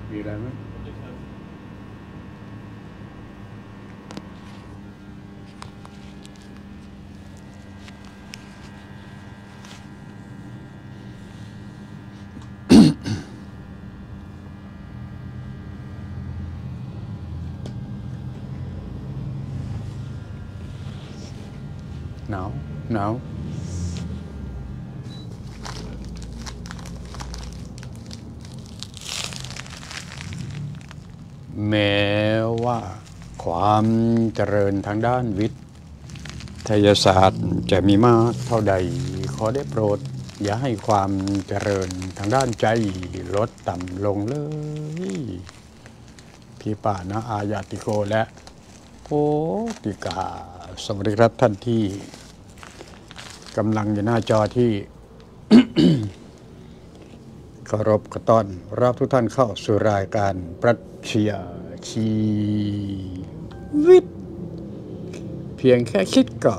มีอะไรไหมหนาวหนาวแม้ว่าความเจริญทางด้านวิทยาศาสตร์จะมีมากเท่าใดขอได้โปรดอย่าให้ความเจริญทางด้านใจลดต่ำลงเลยพี่ป่านะอายาติโกและโพติกาสวัสดีครับท่านที่กำลังอยู่หน้าจอที่ เคารพกระต้อนรับทุกท่านเข้าสู่รายการปรัชญาชีวิตเพียงแค่คิดก็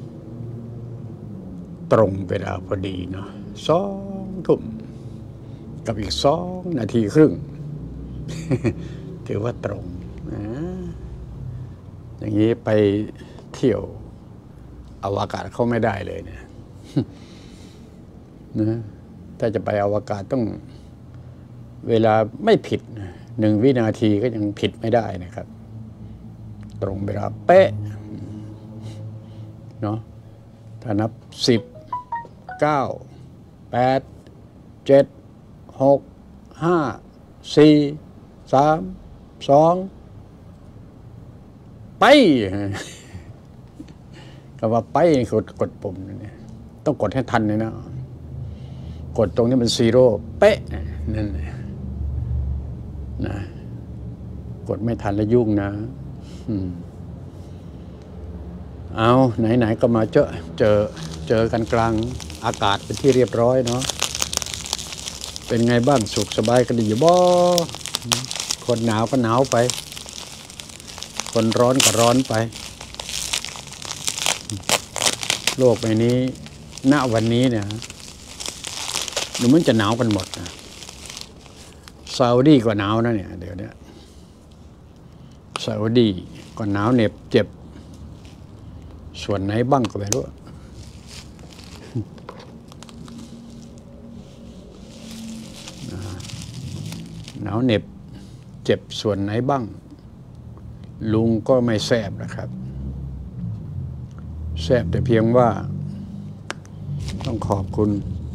ตรงเวลาพอดีเนาะ2 ทุ่มกับอีก2 นาทีครึ่ง ถือว่าตรงนะอย่างนี้ไปเที่ยวอวกาศเข้าไม่ได้เลยเนี่ย นะถ้าจะไปอวกาศต้องเวลาไม่ผิด1 วินาทีก็ยังผิดไม่ได้นะครับตรงเวลาเป๊ะเนาะถ้านับ10 9 8 7 6 5 4 3 2ไปคำว่าไปกดปุ่มเนี่ยต้องกดให้ทันเลยนะกดตรงนี้มัน0เป๊ะนั่นนะกดไม่ทันแล้วยุ่งนะเอาไหนๆก็มาเจอกันกลางอากาศเป็นที่เรียบร้อยเนาะเป็นไงบ้างสุขสบายกันดีอยู่บ่คนหนาวก็หนาวไปคนร้อนก็ร้อนไปโลกใบนี้ณวันนี้เนี่ยดูเหมือนจะหนาวกันหมดนะซาอุดีก็หนาวนะเนี่ยเดี๋ยวนี้ซาอุดีก็หนาวเหน็บเจ็บส่วนไหนบ้างก็ไม่รู้หนาวเหน็บเจ็บส่วนไหนบ้างลุงก็ไม่แสบนะครับแสบแต่เพียงว่าต้องขอบคุณ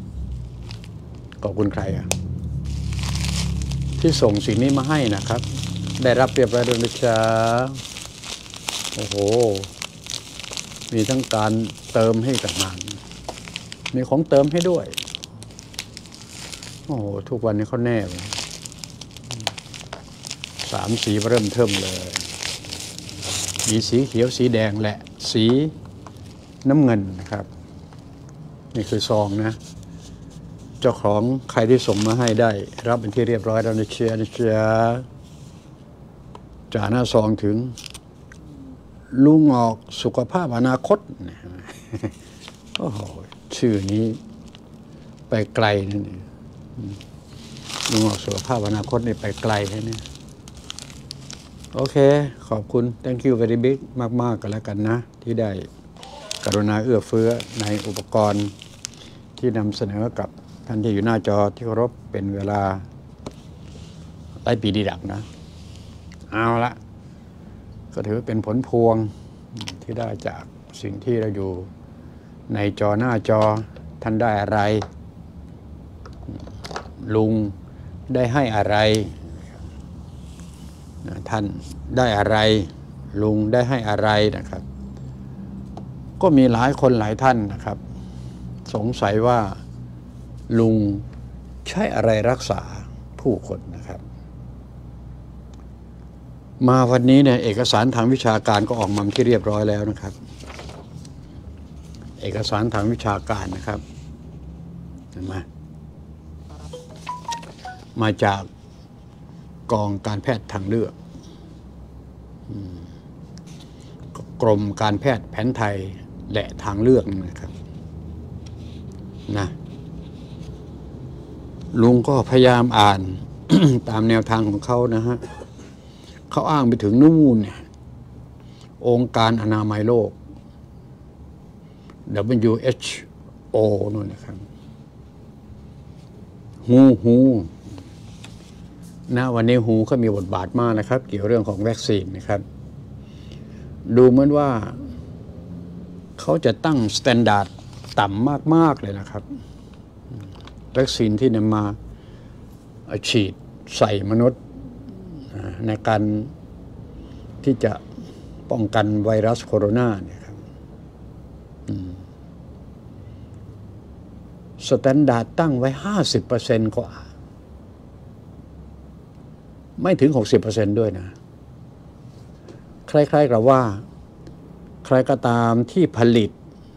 ใครอะที่ส่งสิ่งนี้มาให้นะครับได้รับเรียบร้อยแล้วนะจ๊ะโอ้โหมีทั้งการเติมให้ต่างหากมีของเติมให้ด้วยโอ้โหทุกวันนี้เขาแน่เลย3 สีเริ่มเทิมเลยมีสีเขียวสีแดงและสีน้ำเงินนะครับนี่คือซองนะเจ้าของใครที่ส่งมาให้ได้รับเป็นที่เรียบร้อยแล้วนะเชียร์นะเชียร์จ่าหน้าซองถึงลุงออกสุขภาพอนาคตโอ้โหชื่อนี้ไปไกลนั่นเองลุงออกสุขภาพอนาคตนี่ไปไกลแค่นี้โอเคขอบคุณ thank you very big มากๆกันแล้วกันนะที่ได้กรุณาเอื้อเฟื้อในอุปกรณ์ที่นำเสนอกับท่านที่อยู่หน้าจอที่เคารพเป็นเวลาหลายปีดีดักนะเอาละก็ถือเป็นผลพวงที่ได้จากสิ่งที่เราอยู่ในจอหน้าจอท่านได้อะไรลุงได้ให้อะไรท่านได้อะไรลุงได้ให้อะไรนะครับก็มีหลายคนหลายท่านนะครับสงสัยว่าลุงใช้อะไรรักษาผู้คนนะครับมาวันนี้เนี่ยเอกสารทางวิชาการก็ออกมาที่เรียบร้อยแล้วนะครับเอกสารทางวิชาการนะครับเห็นไหมมาจากกองการแพทย์ทางเลือกกรมการแพทย์แผนไทยและทางเลือกนะครับนะลุงก็พยายามอ่านตามแนวทางของเขานะฮะเขาอ้างไปถึงนู่นเนี่ยองค์การอนามัยโลก WHO นู่นนะครับฮูนะวันนี้ฮูก็มีบทบาทมากนะครับเกี่ยวเรื่องของวัคซีนนะครับดูเหมือนว่าเขาจะตั้งสแตนดาร์ดต่ำมากๆเลยนะครับวัคซีนที่นำมาฉีดใส่มนุษย์ในการที่จะป้องกันไวรัสโคโรนาเนี่ยครับสแตนดาร์ดตั้งไว้ 50% กว่าไม่ถึง 60% ด้วยนะคล้ายๆกับว่าใครก็ตามที่ผลิต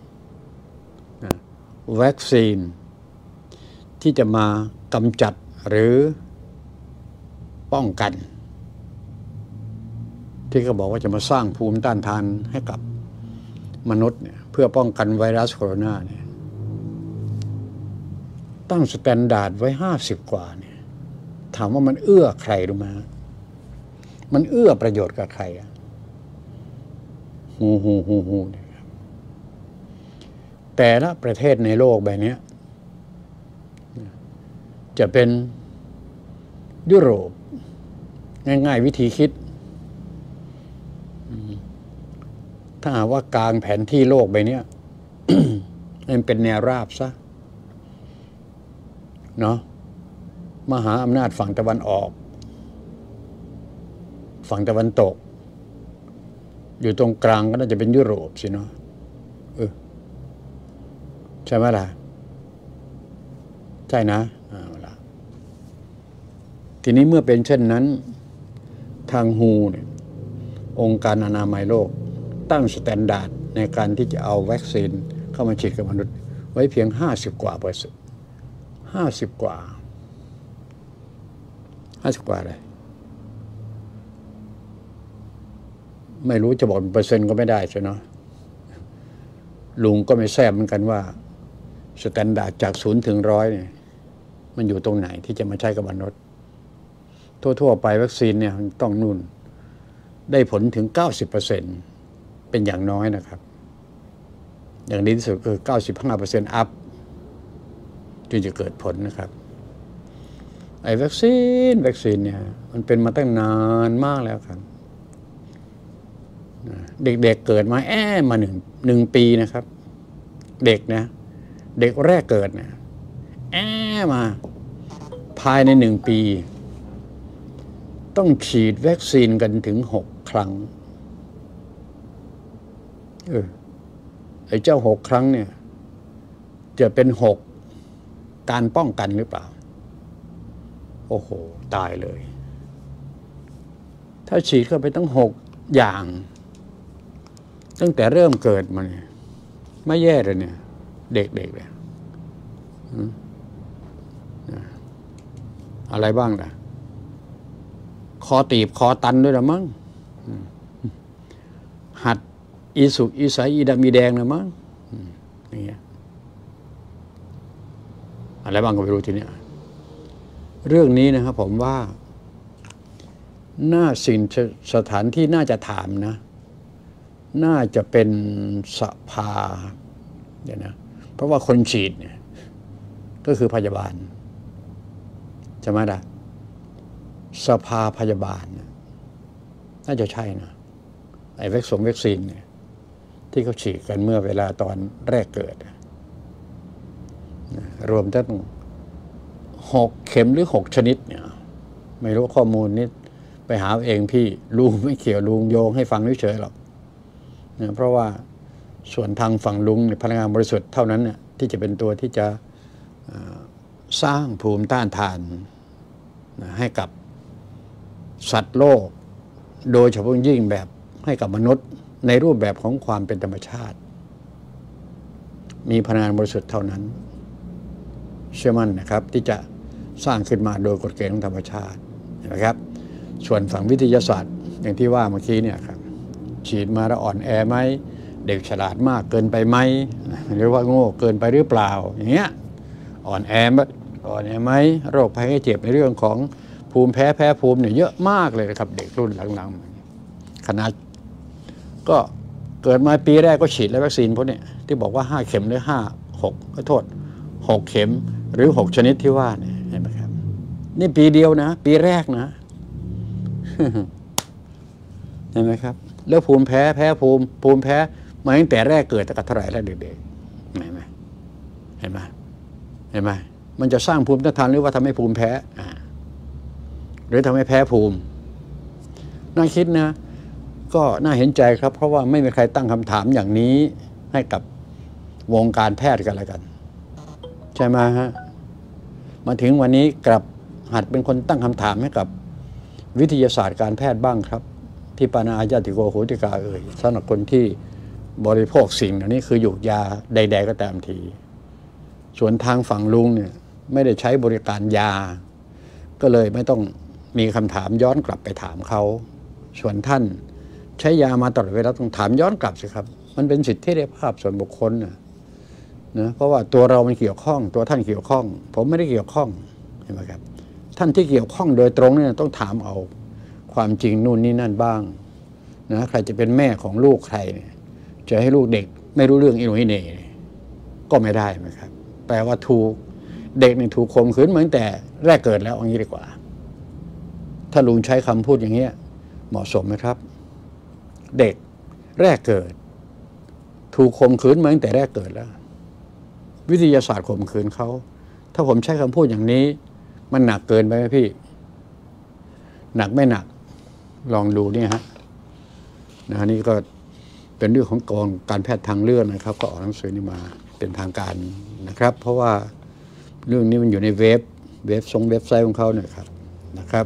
วัคซีนที่จะมากำจัดหรือป้องกันที่เขาบอกว่าจะมาสร้างภูมิต้านทานให้กับมนุษย์เนี่ยเพื่อป้องกันไวรัสโคโรนาเนี่ยตั้งสแตนดาร์ดไว้50 กว่าเนี่ยถามว่ามันเอื้อใครรู้ไหมมันเอื้อประโยชน์กับใครอะฮูแต่ละประเทศในโลกใบนี้จะเป็นยุโรปง่ายๆวิธีคิดถ้าหากว่ากลางแผนที่โลกใบนี้ มันเป็นแนวราบซะเนาะมหาอำนาจฝั่งตะวันออกฝั่งตะวันตกอยู่ตรงกลางก็น่าจะเป็นยุโรปสิเนาะใช่ไหมล่ะใช่นะทีนี้เมื่อเป็นเช่นนั้นทางฮูเนี่ยองค์การอนามัยโลกตั้งสแตนดาร์ดในการที่จะเอาวัคซีนเข้ามาฉีดกับมนุษย์ไว้เพียง50 กว่าเปอร์เซ็นต์50 กว่าอะไรไม่รู้จะบอกเป็นเปอร์เซ็นต์ก็ไม่ได้ใช่เนาะลุงก็ไม่แซ่บเหมือนกันว่าสแตนดาร์ดจาก0 ถึง 100เนี่ยมันอยู่ตรงไหนที่จะมาใช้กับมนุษย์ทั่วไปวัคซีนเนี่ยต้องนู่นได้ผลถึง 90% เป็นอย่างน้อยนะครับอย่างดีที่สุดคือ 95% อัพจึงจะเกิดผลนะครับไอ้วัคซีนเนี่ยมันเป็นมาตั้งนานมากแล้วครับเด็กๆ เกิดมามาหนึ่งปีนะครับเด็กนะเด็กแรกเกิดนะมาภายใน1 ปีต้องฉีดวัคซีนกันถึง6 ครั้งไอ้เจ้า6 ครั้งเนี่ยจะเป็น6การป้องกันหรือเปล่าโอ้โหตายเลยถ้าฉีดเข้าไปตั้ง6 อย่างตั้งแต่เริ่มเกิดมาเนี่ยไม่แย่เลยเนี่ยเด็กเลยอะไรบ้างล่ะคอตีบคอตันด้วยละมั้งหัดอีสุกอีใสอีดำอีแดงละมั้งอย่างเงี้ยอะไรบ้างก็ไม่รู้ทีเนี้ยเรื่องนี้นะครับผมว่าสถานที่น่าจะถามนะน่าจะเป็นสภาเดี๋ยวนะเพราะว่าคนฉีดเนี่ยก็คือพยาบาลใช่ไหมล่ะสภาพยาบาลน่าจะใช่นะไอ้วัคซีนเนี่ยที่เขาฉีดกันเมื่อเวลาตอนแรกเกิดรวมทั้ง6 เข็มหรือ6 ชนิดเนี่ยไม่รู้ข้อมูลนี้ไปหาเองพี่ลุงไม่เกี่ยวลุงโยงให้ฟังเฉยๆหรอกเพราะว่าส่วนทางฝั่งลุงพลังงานบริสุทธิ์เท่านั้นเนี่ยที่จะเป็นตัวที่จะสร้างภูมิต้านทานให้กับสัตว์โลกโดยเฉพาะยิ่งแบบให้กับมนุษย์ในรูปแบบของความเป็นธรรมชาติมีพลังงานบริสุทธิ์เท่านั้นเชื่อมั่นนะครับที่จะสร้างขึ้นมาโดยกฎเกณฑ์ของธรรมชาตินะครับส่วนฝั่งวิทยาศาสตร์อย่างที่ว่าเมื่อกี้เนี่ยครับฉีดมาแล้วอ่อนแอไหมเด็กฉลาดมากเกินไปไหมหรือว่าโง่เกินไปหรือเปล่าอย่างเงี้ยอ่อนแอไหมโรคภัยไข้เจ็บในเรื่องของภูมิแพ้แพ้ภูมิเนี่ยเยอะมากเลยนะครับเด็กรุ่นหลังๆขนาดก็เกิดมาปีแรกก็ฉีดแล้ววัคซีนพวกนี้ที่บอกว่า5 เข็มหรือ6ขอโทษ6 เข็มหรือ6 ชนิดที่ว่าเนี่ยเห็นไหมครับนี่ปีเดียวนะปีแรกนะ เห็นไหมครับแล้วภูมิแพ้ภูมิแพ้มาตั้งแต่แรกเกิดแต่กับเท่าไหร่แล้วเด็กๆเห็นไหมเห็นไหมมันจะสร้างภูมิต้านทานหรือว่าทำให้ภูมิแพ้หรือทำให้แพ้ภูมิน่าคิดนะก็น่าเห็นใจครับเพราะว่าไม่มีใครตั้งคำถามอย่างนี้ให้กับวงการแพทย์กันแล้วกันใช่ไหมฮะมาถึงวันนี้กลับหัดเป็นคนตั้งคำถามให้กับวิทยาศาสตร์การแพทย์บ้างครับที่ปานาญาติโกโหติกาสำหรับคนที่บริโภคสิ่งเหล่านี้คือหยูกยาใดๆก็ตามทีส่วนทางฝั่งลุงเนี่ยไม่ได้ใช้บริการยาก็เลยไม่ต้องมีคำถามย้อนกลับไปถามเขาส่วนท่านใช้ยามาตลอดเวลาต้องถามย้อนกลับสิครับมันเป็นสิทธิภาพส่วนบุคคลนะเพราะว่าตัวเรามันเกี่ยวข้องตัวท่านเกี่ยวข้องผมไม่ได้เกี่ยวข้องเห็นไหมครับท่านที่เกี่ยวข้องโดยตรงเนี่ยต้องถามเอาความจริงนู่นนี่นั่นบ้างนะใครจะเป็นแม่ของลูกใครเนี่ยจะให้ลูกเด็กไม่รู้เรื่องอิโนอิเน่ก็ไม่ได้ไหมครับแปลว่าถูกเด็กนี่ถูกข่มขืนเหมือนแต่แรกเกิดแล้วอย่างนี้ดีกว่าถ้าลุงใช้คำพูดอย่างเงี้ยเหมาะสมไหมครับเด็กแรกเกิดถูกข่มขืนมาตั้งแต่แรกเกิดแล้ววิทยาศาสตร์ข่มขืนเขาถ้าผมใช้คำพูดอย่างนี้มันหนักเกินไปไหมพี่หนักไม่หนักลองดูนี่ฮะนี่ก็เป็นเรื่องของกองการแพทย์ทางเลือกนะครับก็ออกหนังสือนี้มาเป็นทางการนะครับเพราะว่าเรื่องนี้มันอยู่ในเว็บไซต์ของเขาเนี่ยครับนะครับ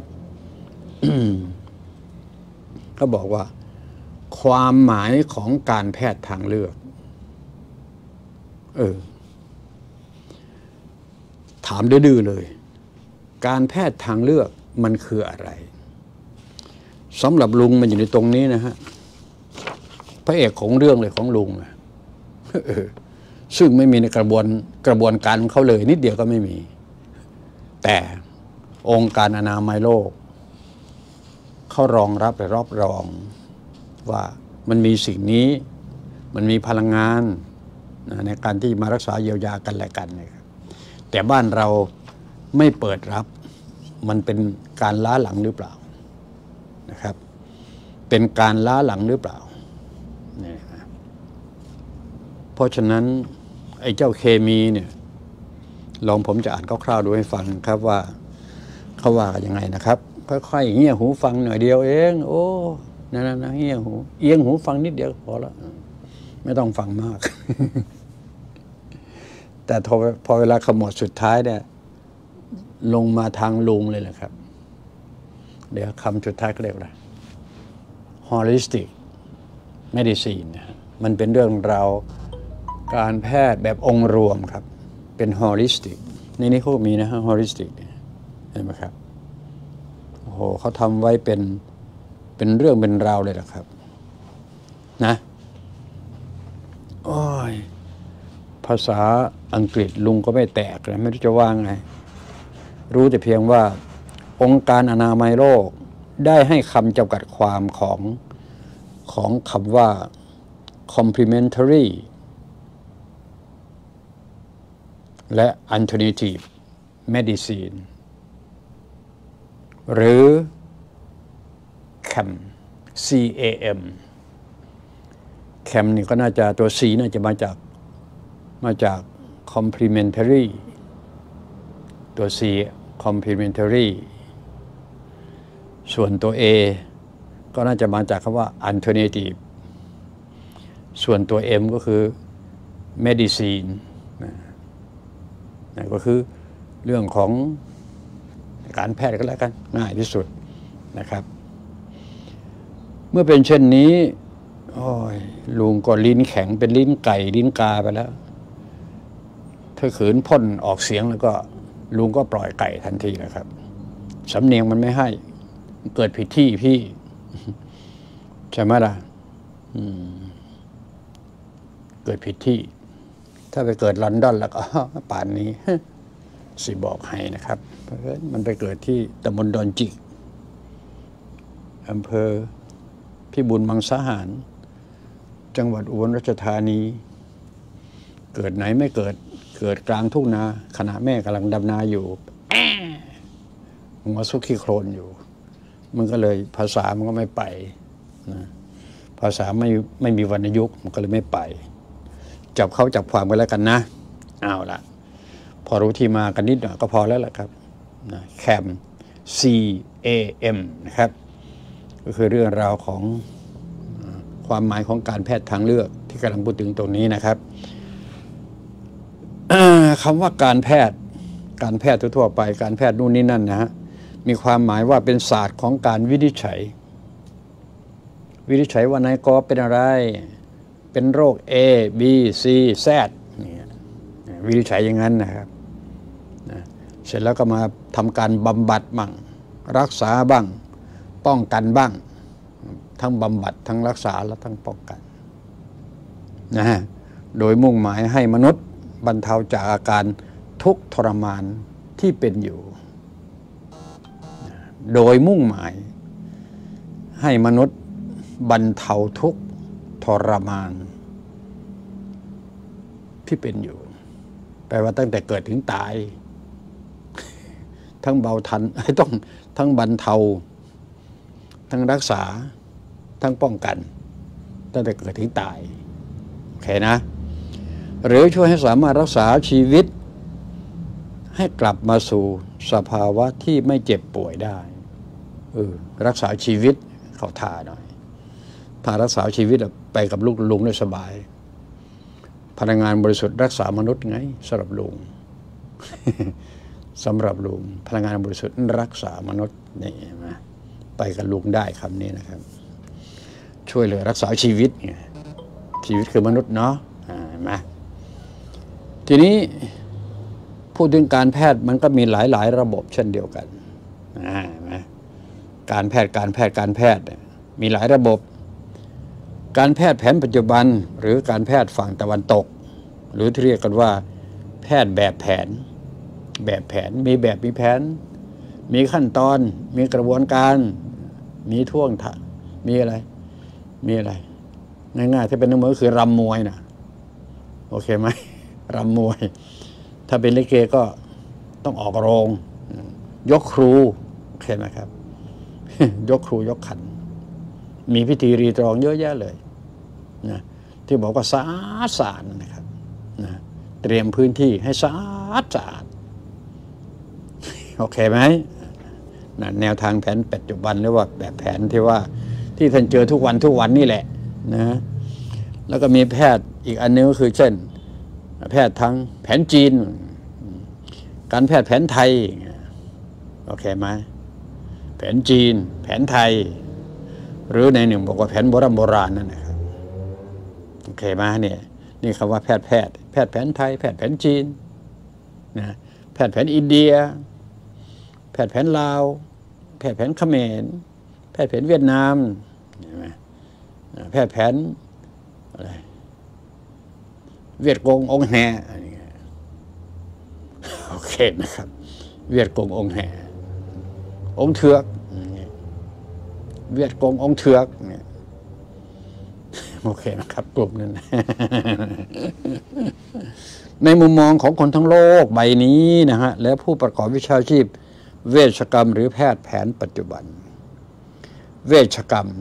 เขาบอกว่าความหมายของการแพทย์ทางเลือกถามดื้อๆเลยการแพทย์ทางเลือกมันคืออะไรสำหรับลุงมันอยู่ในตรงนี้นะฮะพระเอกของเรื่องเลยของลุงซึ่งไม่มีในกระบวนการของเขาเลยนิดเดียวก็ไม่มีแต่องค์การอนามัยโลกเขารองรับและรับรองว่ามันมีสิ่งนี้มันมีพลังงานในการที่มารักษาเยียวยากันและกันนะครับแต่บ้านเราไม่เปิดรับมันเป็นการล้าหลังหรือเปล่านะครับเป็นการล้าหลังหรือเปล่าเนี่ยเพราะฉะนั้นไอ้เจ้าเคมีเนี่ยลองผมจะอ่านคร่าวๆดูให้ฟังครับว่าเขาว่ากันยังไงนะครับค่อยๆเงี่ยหูฟังหน่อยเดียวเองโอ้นั่นนะเงี่ยหูเอียงหูฟังนิดเดียวพอแล้วไม่ต้องฟังมาก แต่พอเวลาขมวดสุดท้ายเนี่ยลงมาทางลุงเลยแหละครับเดี๋ยวคำสุดท้ายก็เรียกว่า holistic medicine มันเป็นเรื่องราวการแพทย์แบบองค์รวมครับเป็น holistic ในนี้เขามีนะฮะ holistic เห็นไหมครับโอ้โหเขาทำไว้เป็นเรื่องเป็นราวเลยนะครับนะโอ้ยภาษาอังกฤษลุงก็ไม่แตกนะไม่รู้จะว่าไงรู้แต่เพียงว่าองค์การอนามัยโลกได้ให้คำจำกัดความของคำว่า complementary และ alternative medicine หรือ CAM CAM นี่ก็น่าจะตัว C น่าจะมาจาก complementary ตัว C complementary ส่วนตัว A ก็น่าจะมาจากคำว่า alternative ส่วนตัว M ก็คือ medicine นั่นก็คือเรื่องของการแพทย์ก็แล้วกันง่ายที่สุดนะครับเมื่อเป็นเช่นนี้โอ้ยลุงก็ลิ้นแข็งเป็นลิ้นไก่ลิ้นกาไปแล้วถ้าขืนพ่นออกเสียงแล้วก็ลุงก็ปล่อยไก่ทันทีนะครับสำเนียงมันไม่ให้เกิดผิดที่พี่ใช่ไหมล่ะเกิดผิดที่ถ้าไปเกิดลอนดอนแล้วก็ป่านนี้สิบอกให้นะครับเพราะมันไปเกิดที่ตำบลดอนจิกอำเภอพิบูลมังสาหารจังหวัดอุบลราชธานีเกิดไหนไม่เกิดกลางทุ่งนาขณะแม่กำลังดำนาอยู่หัวซุกขี้โคลนอยู่มันก็เลยภาษามันก็ไม่ไปนะภาษาไม่มีวรรณยุกต์มันก็เลยไม่ไปจับเขาจับความกันแล้วกันนะเอาละพอรู้ที่มากันนิดหน่อยก็พอแล้วล่ะครับนะแคม CAM นะครับก็คือเรื่องราวของความหมายของการแพทย์ทางเลือกที่กำลังพูดถึงตรงนี้นะครับคำว่าการแพทย์ทั่วไปการแพทย์นู่นนี่นั่นนะฮะมีความหมายว่าเป็นศาสตร์ของการวินิจฉัยว่านายกเป็นอะไรเป็นโรค A B C Z วินิจฉัยอย่างนั้นนะครับเสร็จแล้วก็มาทำการบำบัดบ้างรักษาบ้างป้องกันบ้างทั้งบำบัดทั้งรักษาและทั้งป้องกันนะฮะโดยมุ่งหมายให้มนุษย์บรรเทาจากอาการทุกข์ทรมานที่เป็นอยู่โดยมุ่งหมายให้มนุษย์บรรเทาทุกข์ทรมานที่เป็นอยู่แปลว่าตั้งแต่เกิดถึงตายทั้งเบาทันต้องทั้งบรรเทาทั้งรักษาทั้งป้องกันตั้งแต่เกิดถึงตายโอเคนะหรือช่วยให้สามารถรักษาชีวิตให้กลับมาสู่สภาวะที่ไม่เจ็บป่วยได้รักษาชีวิตเขาท่าหน่อยถ้ารักษาชีวิตไปกับลูกลุงได้สบายพลังงานบริสุทธิ์รักษามนุษย์ไงสำหรับลุง สำหรับลุงพลังงานบริสุทธิ์รักษามนุษย์นี่นะไปกับลุงได้คำนี้นะครับช่วยเหลือรักษาชีวิตไงชีวิตคือมนุษย์เนาะมาทีนี้พูดถึงการแพทย์มันก็มีหลายระบบเช่นเดียวกันการแพทย์มีหลายระบบการแพทย์แผนปัจจุบันหรือการแพทย์ฝั่งตะวันตกหรือที่เรียกกันว่าแพทย์แบบแผนมีแบบมีแผนมีขั้นตอนมีกระบวนการมีท่วงท่ามีอะไรง่ายๆถ้าเป็นนักมวยก็คือรำมวยนะโอเคไหมรำมวยถ้าเป็นลิเกก็ต้องออกโรงยกครูโอเคไหมครับ ยกครูยกขันมีพิธีรีตรองเยอะแยะเลยนะที่บอกว่าสะอาดนะครับนะเตรียมพื้นที่ให้สะอาดโอเคไหมนะแนวทางแผนปัจจุบันหรือว่าแบบแผนที่ท่านเจอทุกวันนี่แหละนะแล้วก็มีแพทย์อีกอันนึงก็คือเช่นแพทย์ทางแผนจีนการแพทย์แผนไทยโอเคไหมแผนจีนแผนไทยหรือในหนึ่งบอกว่าแผนโบราณนั่นนะครับโอเคไหมเนี่ยนี่คำว่าแพทย์แผนไทยแพทย์แผนจีนนะแพทย์แผนอินเดียแพทย์แผนลาวแพทย์แผนเขมรแพทย์แผนเวียดนามแพทย์แผนอะไรเวียดกงองแหโอเคนะครับเวียดกงองแหองเถือกเวียดกงองเถือกเนี่ยโอเคนะครับกลุ่มนั้น ในมุมมองของคนทั้งโลกใบนี้นะฮะและผู้ประกอบวิชาชีพเวชกรรมหรือแพทย์แผนปัจจุบันเวชกรรม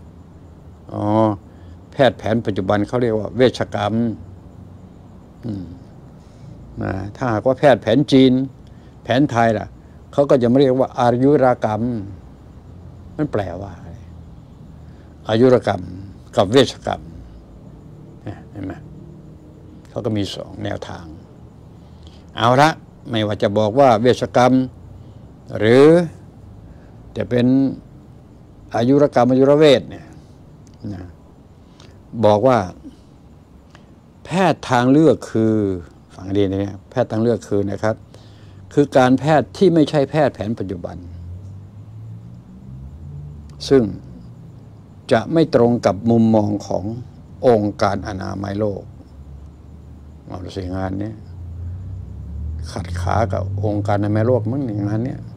แพทย์แผนปัจจุบันเขาเรียกว่าเวชกรรมถ้าหากว่าแพทย์แผนจีนแผนไทยล่ะเขาก็จะไม่เรียกว่าอายุรกรรมมันแปลว่าอะไรอายุรกรรมกับเวชกรรมเห็นไหมเขาก็มีสองแนวทางเอาละไม่ว่าจะบอกว่าเวชกรรมหรือจะเป็นอายุรกรรมอายุรเวชเนี่ยนะบอกว่าแพทย์ทางเลือกคือฟังดีนะแพทย์ทางเลือกคือนะครับคือการแพทย์ที่ไม่ใช่แพทย์แผนปัจจุบันซึ่งจะไม่ตรงกับมุมมองขององค์การอนามัยโลกเอาสิงานนี้ขัดขากับองค์การอนามัยโลกมั้งอย่างนั้นเนี่ย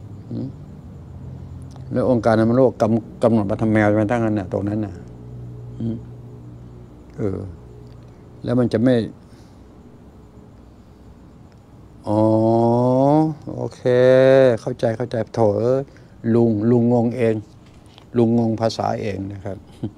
แล้วองค์การอนามัยโลกกำหนดมาทำแมวมาตั้งนั้นน่ะตรงนั้นน่ะแล้วมันจะไม่อ๋อโอเคเข้าใจโถลุงงงเองลุงงงภาษาเองนะครับ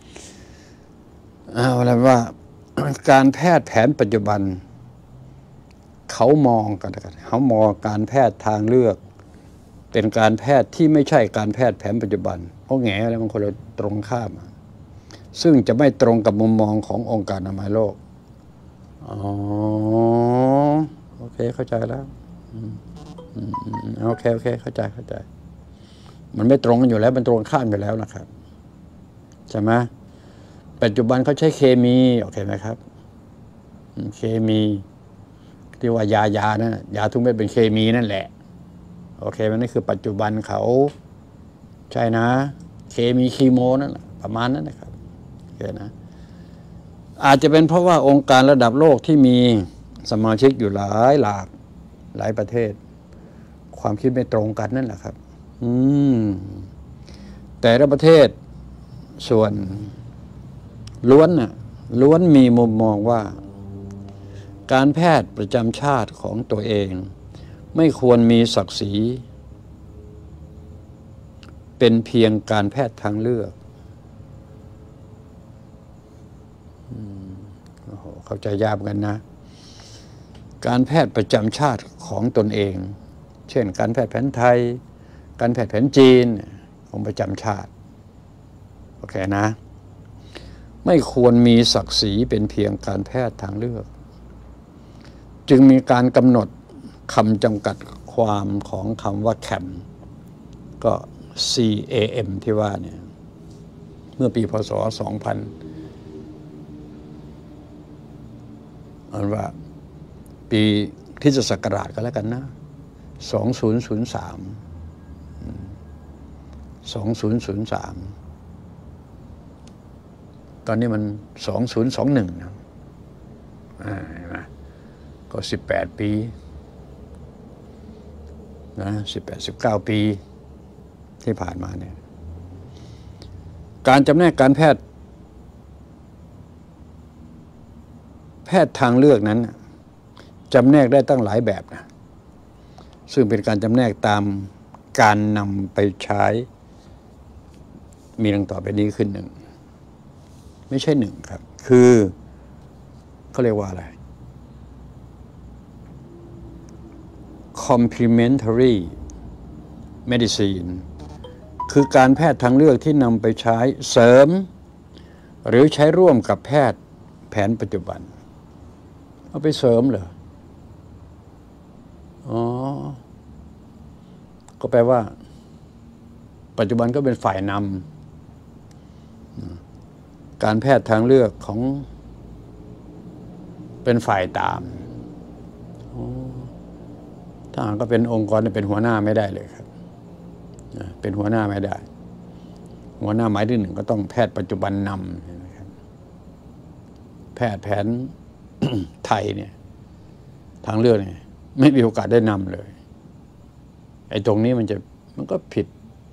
เอาแล้วว่า การแพทย์แผนปัจจุบันเขามองกันเขามองการแพทย์ทางเลือกเป็นการแพทย์ที่ไม่ใช่การแพทย์แผนปัจจุบันเขาแง่แล้วมันคนละตรงข้ามซึ่งจะไม่ตรงกับมุมมองขององค์การอนามัยโลกอ๋อโอเคเข้าใจแล้วโอเคเข้าใจมันไม่ตรงกันอยู่แล้วมันตรงข้ามอยู่แล้วนะครับใช่ไหมปัจจุบันเขาใช้เคมีโอเคไหมครับเคมีที่ว่ายานะยาทุกเม็ดเป็นเคมีนั่นแหละโอเคมันนี่คือปัจจุบันเขาใช่นะเคมีคีโมนั่นแหละประมาณนั้นนะครับโอเคนะอาจจะเป็นเพราะว่าองค์การระดับโลกที่มีสมาชิกอยู่หลายประเทศความคิดไม่ตรงกันนั่นแหละครับแต่ละประเทศส่วนล้วนมีมุมมองว่าการแพทย์ประจำชาติของตัวเองไม่ควรมีศักดิ์ศรีเป็นเพียงการแพทย์ทางเลือกเข้าใจยากกันนะการแพทย์ประจำชาติของตนเองเช่นการแพทย์แผนไทยการแพทย์แผนจีนของประจำชาติโอเคนะไม่ควรมีศักดิ์ศรีเป็นเพียงการแพทย์ทางเลือกจึงมีการกำหนดคำจำกัดความของคำว่าแคมก็ CAM ที่ว่าเนี่ยเมื่อปีพศ 2000อันว่าปีคริสตศักราชก็แล้วกันนะ2003ตอนนี้มัน2021นะเห็นไหมก็18 ปีนะ19 ปีที่ผ่านมาเนี่ยการจำแนกการแพทย์ทางเลือกนั้นจำแนกได้ตั้งหลายแบบนะซึ่งเป็นการจำแนกตามการนำไปใช้มีดังต่อไปนี้ขึ้นหนึ่งไม่ใช่หนึ่งครับคือเขาเรียกว่าอะไร complementary medicine คือการแพทย์ทางเลือกที่นำไปใช้เสริมหรือใช้ร่วมกับแพทย์แผนปัจจุบันเอาไปเสริมเหรออ๋อก็แปลว่าปัจจุบันก็เป็นฝ่ายนำการแพทย์ทางเลือกของเป็นฝ่ายตามถ้าหากก็เป็นองค์กรเป็นหัวหน้าไม่ได้เลยครับเป็นหัวหน้าไม่ได้หัวหน้าหมายที่หนึ่งก็ต้องแพทย์ปัจจุบันนำนะครับแพทย์แผน ไทยเนี่ยทางเลือกเนี่ยไม่มีโอกาสได้นำเลยไอ้ตรงนี้มันก็ผิด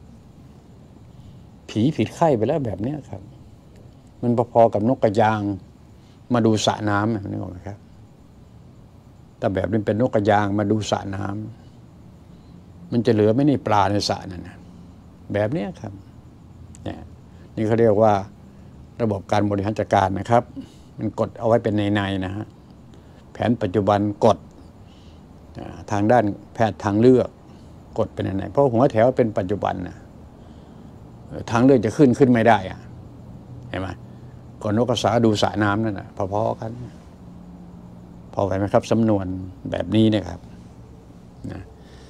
ไข้ไปแล้วแบบนี้ครับมันพอๆกับนกกระยางมาดูสระน้ำนี่หรอครับแต่แบบนี้เป็นนกกระยางมาดูสระน้ำมันจะเหลือไหมนี่ปลาในสระนั่นนะแบบนี้ครับเนี่ยนี่เขาเรียกว่าระบบการบริหารจัดการนะครับมันกดเอาไว้เป็นในนะฮะแผนปัจจุบันกดทางด้านแพทย์ทางเลือกกดเป็นในเพราะหัวแถวเป็นปัจจุบันนะทางเลือกจะขึ้นไม่ได้อะเห็นไหมก่อนนกกระสาดูสระน้ำนั่นนะพอๆกันพอไปไหมครับสำนวนแบบนี้นะครับนะ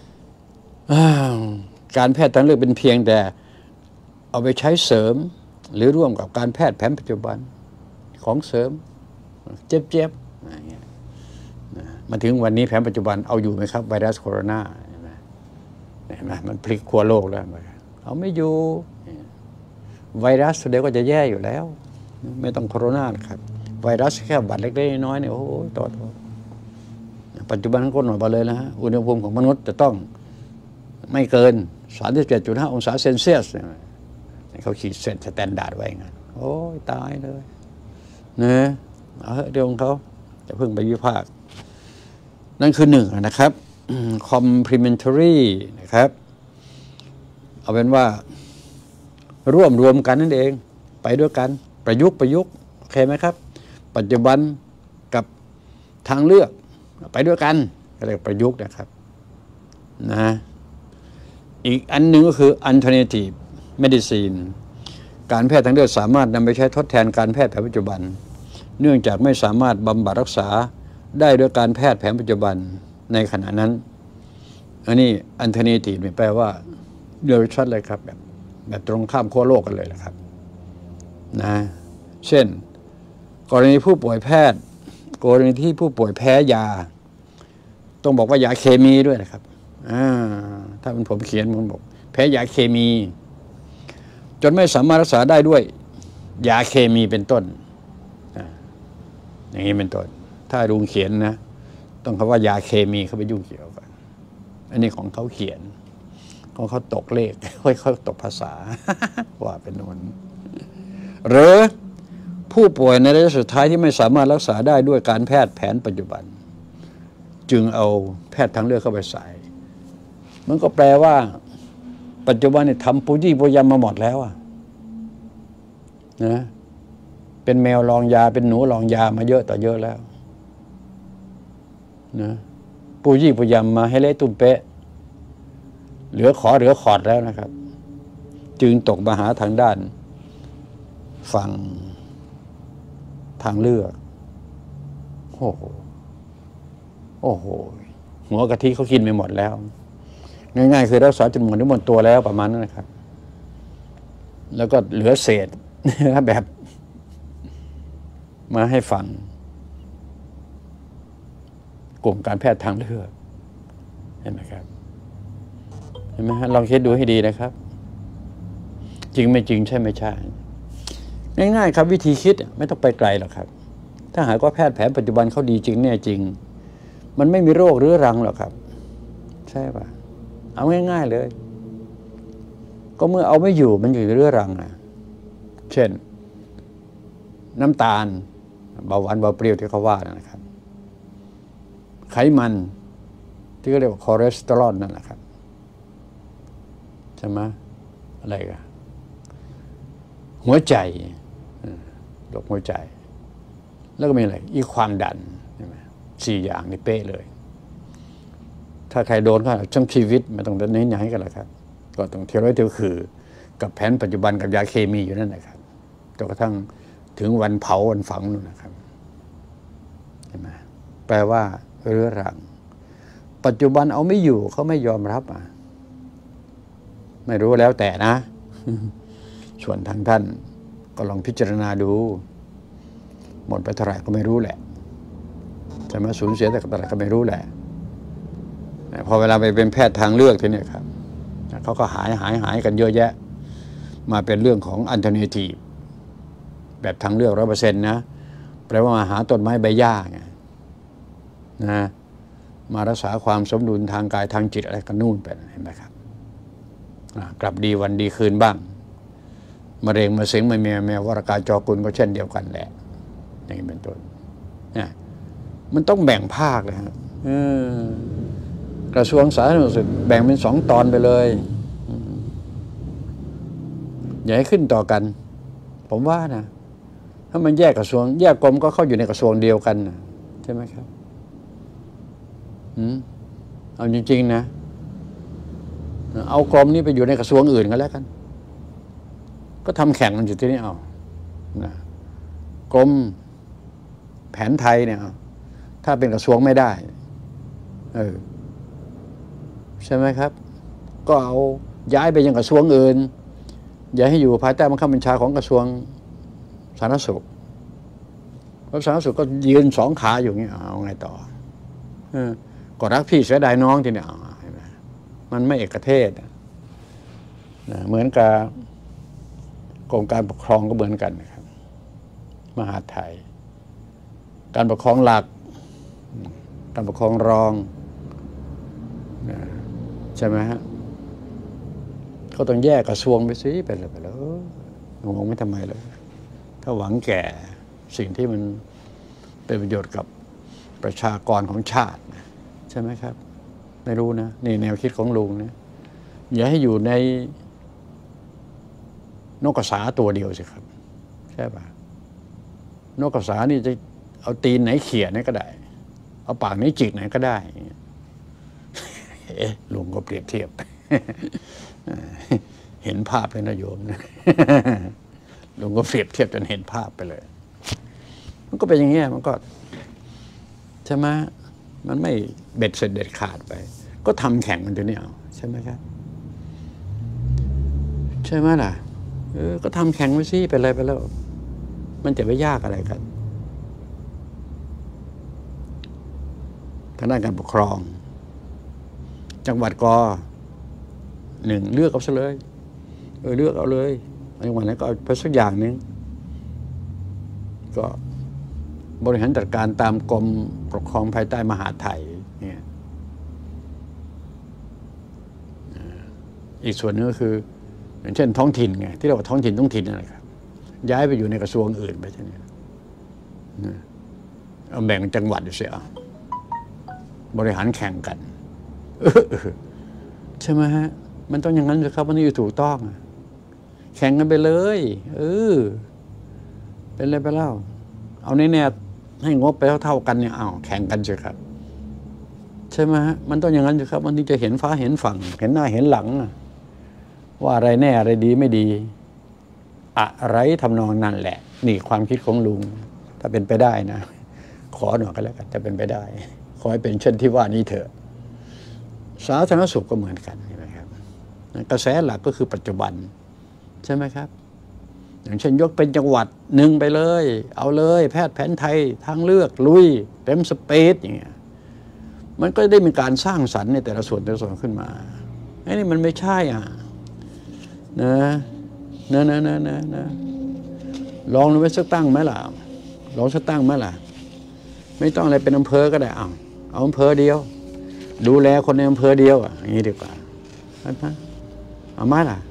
การแพทย์ทางเลือกเป็นเพียงแต่เอาไปใช้เสริมหรือร่วมกับการแพทย์แผนปัจจุบันของเสริมเจ็บอะไรเงี้ยมาถึงวันนี้แผนปัจจุบันเอาอยู่ไหมครับไวรัสโคโรนาเห็นไหมมันพลิกขั้วโลกแล้วเอาไม่อยู่ไวรัสเดี๋ยวก็จะแย่อยู่แล้วไม่ต้องโคโรนาครับไวรัสแค่บัดเล็กๆน้อยๆเนี่ยโอ้โหต่อปัจจุบันเขากำหนดมาเลยนะฮะอุณหภูมิของมนุษย์จะต้องไม่เกิน 37.5 องศาเซนเซียสเขาขีดเส้นสแตนดาร์ดไว้งั้นโอ้ยตายเลยนะเอาเรื่องของเขาจะเพิ่งไปวิพากษ์นั่นคือหนึ่งนะครับ complementary นะครับเอาเป็นว่าร่วมรวมกันนั่นเองไปด้วยกันประยุกต์โอเคไหมครับปัจจุบันกับทางเลือกไปด้วยกันก็เรียกประยุกต์นะครับนะอีกอันหนึ่งก็คือ alternative medicine การแพทย์ทางเลือกสามารถนำไปใช้ทดแทนการแพทย์แผนปัจจุบันเนื่องจากไม่สามารถบำบัดรักษาได้ด้วยการแพทย์แผนปัจจุบันในขณะนั้นอันนี้ alternative แปลว่าเดือดชัดเลยครับแบบตรงข้ามขั้วโลกกันเลยนะครับนะเช่นกรณีผู้ป่วยแพทย์กรณีที่ผู้ป่วยแพ้ยาต้องบอกว่ายาเคมีด้วยนะครับถ้าเป็นผมเขียนผมบอกแพ้ยาเคมีจนไม่สามารถรักษาได้ด้วยยาเคมีเป็นต้นอย่างนี้เป็นต้นถ้าลุงเขียนนะต้องคำว่ายาเคมีเขาไปยุ่งเกี่ยวกันอันนี้ของเขาเขียนของเขาตกเลขเขาตกภาษา ว่าเป็นนนหรือผู้ป่วยในระยะสุดท้ายที่ไม่สามารถรักษาได้ด้วยการแพทย์แผนปัจจุบันจึงเอาแพทย์ทางเลือกเข้าไปใส่มันก็แปลว่าปัจจุบันเนี่ยทำปุยี่ปุยำมาหมดแล้วนะเป็นแมวลองยาเป็นหนูลองยามาเยอะต่อเยอะแล้วนะปุยี่ปุยำมาให้เละตุ้มเป๊ะเหลือขอดแล้วนะครับจึงตกมาหาทางด้านฝั่งทางเลือกโอ้โหหัวกะทิเขากินไปหมดแล้วง่ายๆคือรักษาจนหมดตัวแล้วประมาณนั้นนะครับแล้วก็เหลือเศษแบบมาให้ฟังกลุ่มการแพทย์ทางเลือกเห็นไหมครับเห็นไหมฮะลองคิดดูให้ดีนะครับจริงไม่จริงใช่ไม่ใช่ง่ายๆครับวิธีคิดไม่ต้องไปไกลหรอกครับถ้าหากว่าแพทย์แผนปัจจุบันเขาดีจริงแน่จริงมันไม่มีโรคเรื้อรังหรอกครับใช่ป่ะเอาง่ายๆเลยก็เมื่อเอาไม่อยู่มันอยู่เรื้อรังเช่นน้ำตาลเบาหวานเบาเปรี้ยวที่เขาว่านะครับไขมันที่เขาเรียกว่าคอเลสเตอรอลนั่นแหละครับใช่ไหมอะไรกันหัวใจโรคหัวใจแล้วก็มีอะไรอีกความดันใช่ไหม4 อย่างนี่เป๊ะเลยถ้าใครโดนก็ช่ำชีวิตไม่ต้องเน้นย้ายกันหรอกครับก็ต้องเที่ยวไว้เที่ยวคือกับแผนปัจจุบันกับยาเคมีอยู่นั่นแหละครับจนกระทั่งถึงวันเผาวันฝังนู่นนะครับเห็นไหมแปลว่าเรื้อรังปัจจุบันเอาไม่อยู่เขาไม่ยอมรับไม่รู้แล้วแต่นะ ส่วนทางท่านก็ลองพิจารณาดูหมดไปเท่าไหร่ก็ไม่รู้แหละจะมาสูญเสียแต่เท่าไหร่ก็ไม่รู้แหละพอเวลาไปเป็นแพทย์ทางเลือกทีนี้ครับเขาก็หายกันเยอะแยะมาเป็นเรื่องของอัลเทอร์เนทีฟแบบทางเลือก 100% นะแปลว่ามาหาต้นไม้ใบหญ้าไงนะมารักษาความสมดุลทางกายทางจิตอะไรกันนู่นเป็นเห็นไหมครับกลับดีวันดีคืนบ้างมะเร็งมะเส็งมะเมียแมววรกาจอกุลก็เช่นเดียวกันแหละอย่างนี้เป็นต้นเนี่ยมันต้องแบ่งภาคเลยครับกระทรวงสาธารณสุขแบ่งเป็น2 ตอนไปเลยอย่าให้ขึ้นต่อกันผมว่านะถ้ามันแยกกระทรวงแยกกรมก็เข้าอยู่ในกระทรวงเดียวกันใช่ไหมครับเอาจริงๆนะเอากรมนี้ไปอยู่ในกระทรวงอื่นกันแล้วกันก็ทำแข่งกันอยู่ที่นี่เอานะกรมแผนไทยเนี่ยถ้าเป็นกระทรวงไม่ได้ใช่ไหมครับก็เอาย้ายไปยังกระทรวงอื่นอย่าให้อยู่ภายใต้บังคับบัญชาของกระทรวงสาธารณสุขเพราะสาธารณสุขก็ยืน2 ขาอยู่อย่างนี้เอาไงต่อก็รักพี่เสียดายน้องทีนี้มันไม่เอกเทศเหมือนกับกรมการปกครองก็เหมือนกันนะครับมหาดไทยการปกครองหลักการปกครองรองใช่ไหมฮะก็ต้องแยกกระทรวงไปสิไปแล้วงงไม่ทำไมเลยถ้าหวังแก่สิ่งที่มันเป็นประโยชน์กับประชากรของชาติใช่ไหมครับไม่รู้นะนี่แนวคิดของลุงนะอย่าให้อยู่ในนกกระสาตัวเดียวสิครับใช่ป่ะนกกระสานี่จะเอาตีนไหนเขี่ยไหนก็ได้เอาปากไหนจิกไหนก็ได้ลุงก็เปรียบเทียบเห็นภาพเลยนะโยมนะลุงก็เปรียบเทียบจนเห็นภาพไปเลยมันก็เป็นอย่างเงี้ยมันก็ใช่ไหมมันไม่เบ็ดเสร็จเด็ดขาดไปก็ทำแข่งกันตัวนี้เอาใช่ไหมครับใช่ไหมล่ะก็ทำแข่งไปสิไปเลยไปแล้วมันจะไปยากอะไรกันทางด้านการปกครองจังหวัดกหนึ่งเลือกเอาซะเลยเลือกเอาเลยจังหวัดนั้นก็เอาไปสักอย่างหนึ่งก็บริหารจัดการตามกรมปกครองภายใต้มหาดไทยเนี่ยอีกส่วนนึงก็คืออย่างเช่นท้องถิ่นไงที่เราว่าท้องถิ่นนั่นแหละครับย้ายไปอยู่ในกระทรวงอื่นไปใช่ไหมเอาแบ่งจังหวัดดูสิบริหารแข่งกันใช่ไหมฮะมันต้องอย่างนั้นเลยครับมันนี่ถูกต้องแข่งกันไปเลยเป็นอะไรไปเล่าเอาแน่ๆให้งบไปเท่ากันเนี่ยแข่งกันสิครับใช่ไหมฮะมันต้องอย่างนั้นสิครับมันถึงจะเห็นฟ้าเห็นฝั่งเห็นหน้าเห็นหลังว่าอะไรแน่อะไรดีไม่ดีอะไรทำนองนั่นแหละนี่ความคิดของลุงถ้าเป็นไปได้นะขอหน่อยก็แล้วกันจะเป็นไปได้ขอให้เป็นเช่นที่ว่านี้เถอะสาธารณสุขก็เหมือนกันใช่ไหมครับกระแสหลักก็คือปัจจุบันใช่ไหมครับอย่างเช่นยกเป็นจังหวัดหนึ่งไปเลยเอาเลยแพทย์แผนไทยทางเลือกลุยเต็มสเปซอย่างเงี้ยมันก็ได้มีการสร้างสรรค์ในแต่ละส่วนขึ้นมาไอ้นี่มันไม่ใช่นะลองดูไว้สักตั้งไหมล่ะลองสักตั้งไหมล่ะไม่ต้องอะไรเป็นอำเภอก็ได้เอาอำเภอเดียวดูแลคนในอำเภอเดียวอย่างนี้ดีกว่าเอาไหมล่ะ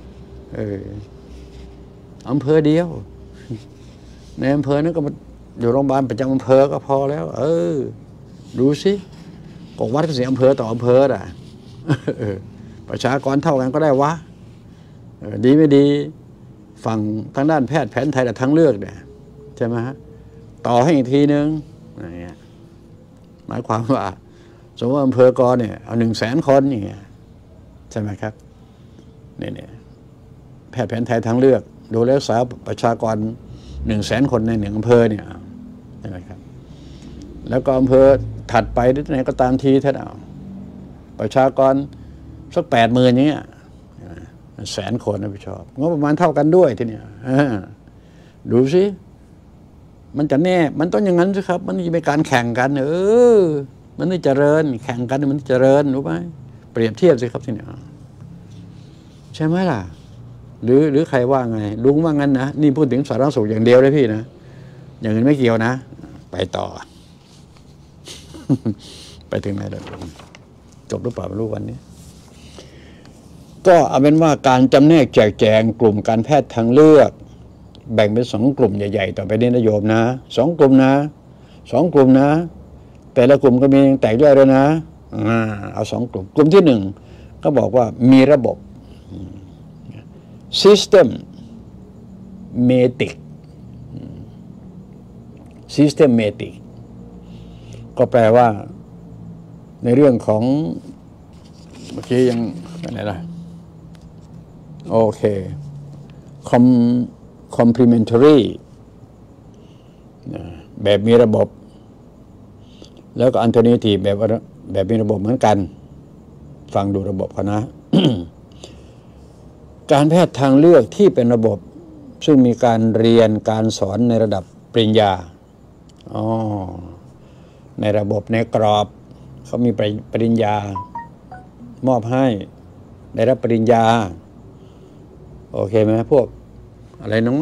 อำเภอเดียวในอำเภอนั้นก็อยู่โรงพยาบาลประจำอำเภอก็พอแล้วดูสิก็วัดเสียอำเภอต่ออำเภอประชากรเท่ากันก็ได้วะดีไม่ดีฝั่งทางด้านแพทย์แผนไทยแต่ทางเลือกเนี่ยใช่ไหมฮะต่อให้อีกทีนึงอย่างเงี้ยหมายความว่าสมมติว่าอำเภอกเนี่ยเอา100,000 คนอย่างเงี้ยใช่ไหมครับเนี่ยแพทย์แผนไทยทางเลือกดูแลรักษาประชากร100,000 คนใน1อำเภอเนี่ยใช่ไหมครับแล้วก็อำเภอถัดไปที่ไหนก็ตามทีท่านประชากรสัก80,000อย่างเงี้ย100,000 คนนะพี่ชอบงบประมาณเท่ากันด้วยทีเนี้ยดูสิมันจะแน่มันต้องอย่างนั้นสิครับมันจะเป็นการแข่งกันมันไม่เจริญแข่งกันมันเจริญรู้ไหมเปรียบเทียบสิครับทีเนี้ยใช่ไหมล่ะหรือใครว่าไงลุงว่างั้นนะนี่พูดถึงสาธารณสุขอย่างเดียวเลยพี่นะอย่างอื่นไม่เกี่ยวนะไปต่อ ไปถึงไหนแล้วจบหรือเปล่าไม่รู้วันนี้ก็เอาเป็นว่าการจำแนกแจกแจงกลุ่มการแพทย์ทางเลือกแบ่งเป็น2 กลุ่มใหญ่ๆต่อไปนี้นะโยมนะ2 กลุ่มนะ2 กลุ่มนะแต่ละกลุ่มก็มีแตกย่อยด้วยนะเอา2 กลุ่มกลุ่มที่1ก็บอกว่ามีระบบ systematic ก็แปลว่าในเรื่องของเมื่อกี้ยังอะไรล่ะโอเค complementary แบบมีระบบแล้วก็ alternative แบบมีระบบเหมือนกันฟังดูระบบเขานะ การแพทย์ทางเลือกที่เป็นระบบซึ่งมีการเรียนการสอนในระดับปริญญาในระบบในกรอบเขามีปริญญามอบให้ได้รับปริญญาโอเคไหมพวกอะไรน้อง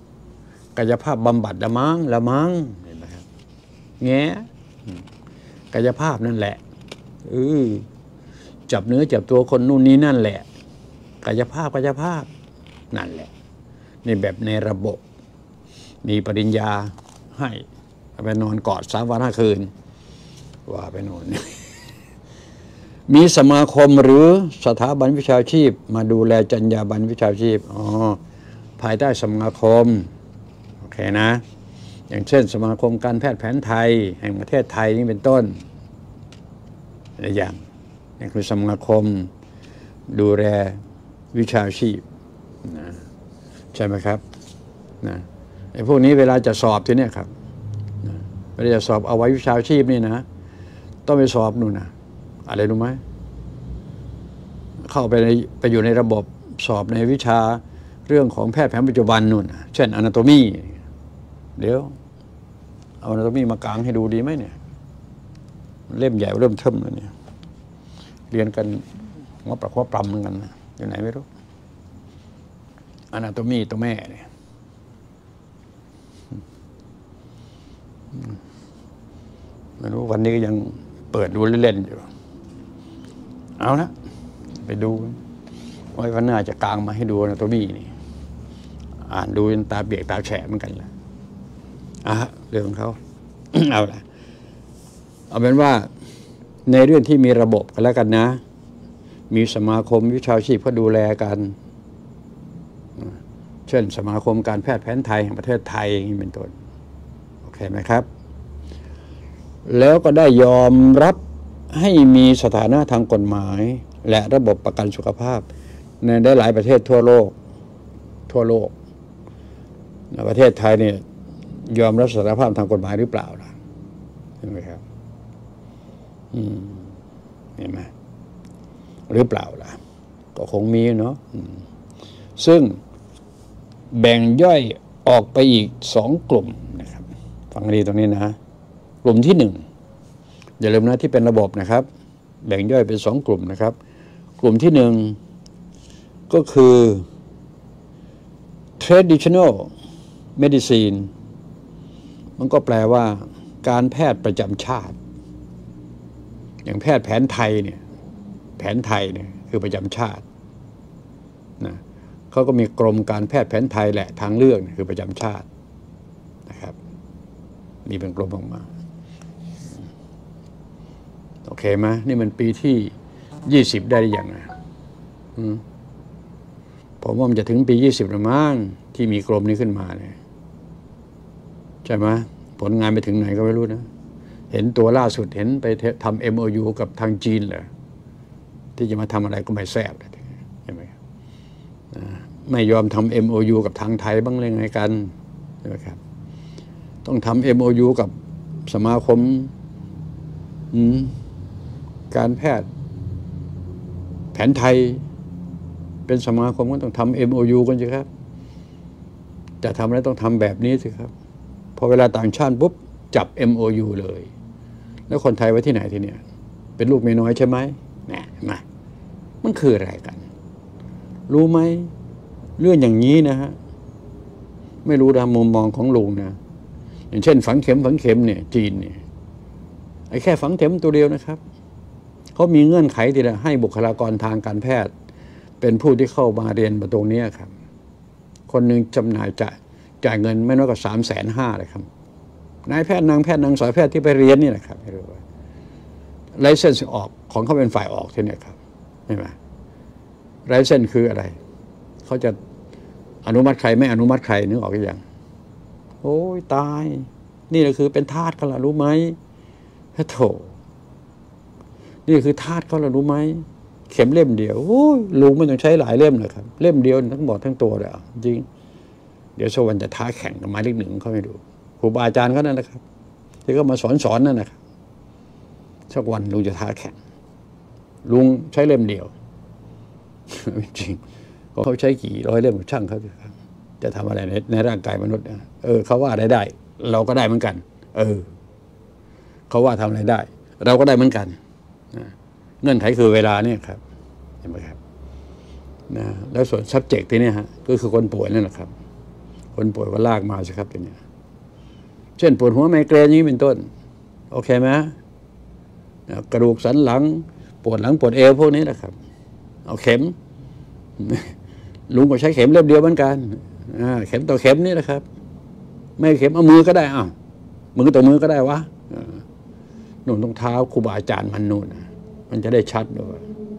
กายภาพบำบัดละมั้งเห็นไหมครับแง่กายภาพนั่นแหละจับเนื้อจับตัวคนนู่นนี่นั่นแหละกายภาพนั่นแหละนี่แบบในระบบมีปริญญาให้ไปนอนกอด3 วัน 5 คืนว่าไปนอน มีสมาคมหรือสถาบันวิชาชีพมาดูแลจรรยาบรรณวิชาชีพภายใต้สมาคมโอเคนะอย่างเช่นสมาคมการแพทย์แผนไทยแห่งประเทศไทยนี่เป็นต้นอย่างนี่คือสมาคมดูแลวิชาชีพนะใช่ไหมครับนะไอ้พวกนี้เวลาจะสอบทีเนี้ยครับนะเวลาจะสอบเอาไว้วิชาชีพนี่นะต้องไปสอบนู่นนะอะไรรู้ไหมเข้าไปอยู่ในระบบสอบในวิชาเรื่องของแพทย์แผนปัจจุบันนู่นเช่นอนาโตมีเดี๋ยวเอาอนาโตมีมากางให้ดูดีไหมเนี่ยเล่มใหญ่เริ่มเทิมแล้วเนี่ยเรียนกันหัวปลำเหมือนกันนะอยู่ไหนไม่รู้อนาโตมีตัวแม่เนี่ยไม่รู้วันนี้ก็ยังเปิดดูเล่นๆอยู่เอาละไปดูไว้วันหน้าจะกางมาให้ดูอนาโตมีนี่อ่านดูจนตาเบียกตาแฉะเหมือนกันแหละเรื่องของเขา เอาละเอาเป็นว่าในเรื่องที่มีระบบกันแล้วกันนะมีสมาคมวิชาชีพเขาดูแลกันเช่นสมาคมการแพทย์แผนไทยแห่งประเทศไทยนี่เป็นต้นโอเคไหมครับแล้วก็ได้ยอมรับให้มีสถานะทางกฎหมายและระบบประกันสุขภาพในหลายประเทศทั่วโลกในประเทศไทยเนี่ยยอมรับสถานะทางกฎหมายหรือเปล่าล่ะเห็นไหมครับเห็นไหมหรือเปล่าล่ะก็คงมีเนาะซึ่งแบ่งย่อยออกไปอีก2 กลุ่มนะครับฟังดีตรงนี้นะกลุ่มที่1อย่าลืมนะที่เป็นระบบนะครับแบ่งย่อยเป็น2 กลุ่มนะครับกลุ่มที่1ก็คือ traditional medicine มันก็แปลว่าการแพทย์ประจำชาติอย่างแพทย์แผนไทยเนี่ยคือประจำชาตินะเขาก็มีกรมการแพทย์แผนไทยแหละทางเลือกคือประจำชาตินะครับมีเป็นกรมออกมาโอเคไหมนี่มันปีที่20ได้หรือยังนะผมว่ามันจะถึงปี20แล้วมั้งที่มีกรมนี้ขึ้นมาเนี่ยใช่ไหมผลงานไปถึงไหนก็ไม่รู้นะเห็นตัวล่าสุดเห็นไปทำ MOU กับทางจีนเหรอที่จะมาทำอะไรก็ไม่แซ่บเลยใช่ไหมไม่ยอมทำ MOU กับทางไทยบ้างเลยไงกันใช่ไหมครับต้องทำ MOU กับสมาคมการแพทย์แผนไทยเป็นสมาคมก็ต้องทำ MOU กันสิครับจะทำอะไรต้องทำแบบนี้สิครับพอเวลาต่างชาติปุ๊บจับ MOU เลยแล้วคนไทยไว้ที่ไหนทีเนี้ยเป็นลูกเมียน้อยใช่ไหมมามันคืออะไรกันรู้ไหมเรื่องอย่างนี้นะฮะไม่รู้ตามมุมมองของลุงนะอย่างเช่นฝังเข็มเนี่ยจีนเนี่ยไอ้แค่ฝังเข็มตัวเดียวนะครับเขามีเงื่อนไขที่จะให้บุคลากรทางการแพทย์เป็นผู้ที่เข้ามาเรียนมาตรงนี้ครับคนหนึ่งจำหน่ายจ่ายเงินไม่น้อยกว่า350,000เลยครับนายแพทย์นางแพทย์นางสาวแพทย์ที่ไปเรียนนี่แหละครับไม่รู้ว่าไลเซนส์ออกของเขาเป็นฝ่ายออกที่นี่ครับใช่ไหมไลเซนส์คืออะไรเขาจะอนุมัติใครไม่อนุมัติใครนึกออกหรือยังโอ้ยตายนี่แหละคือเป็นทาสเขาล่ะรู้ไหมโถนี่คือทาสเขาล่ะรู้ไหมเข็มเล่มเดียวโอ้ยลุงไม่ต้องใช้หลายเล่มเลยครับเล่มเดียวทั้งหมดทั้งตัวเลยจริงเดี๋ยวสวรรค์จะท้าแข่งกับหมายเลข 1เขาให้ดูครูบาอาจารย์เขานั่นแหละครับที่เขามาสอนนั่นนะครับสักวันลุงจะท้าแข่งลุงใช้เล่มเดียวจริงเขาใช้กี่ร้อยเล่มช่างเขาจะทำอะไรในร่างกายมนุษย์เขาว่าได้เราก็ได้เหมือนกันเขาว่าทำอะไรได้เราก็ได้เหมือนกันเงื่อนไขคือเวลาเนี่ยครับเห็นไหมครับนะแล้วส่วน subject ที่นี่ฮะก็คือคนป่วยนั่นแหละครับคนป่วยก็ลากมาสิครับทีนี้เช่นปวดหัวไมเกรนนี้เป็นต้นโอเคไหมกระดูกสันหลังปวดหลังปวดเอวพวกนี้นะครับเอาเข็มลุงก็ใช้เข็มเล่มเดียวเหมือนกันเข็มต่อเข็มนี่นะครับไม่เข็มเอามือก็ได้มือต่อมือก็ได้วะนุ่นตรงเท้าครูบาอาจารย์มันนู่นมันจะได้ชัดด้วย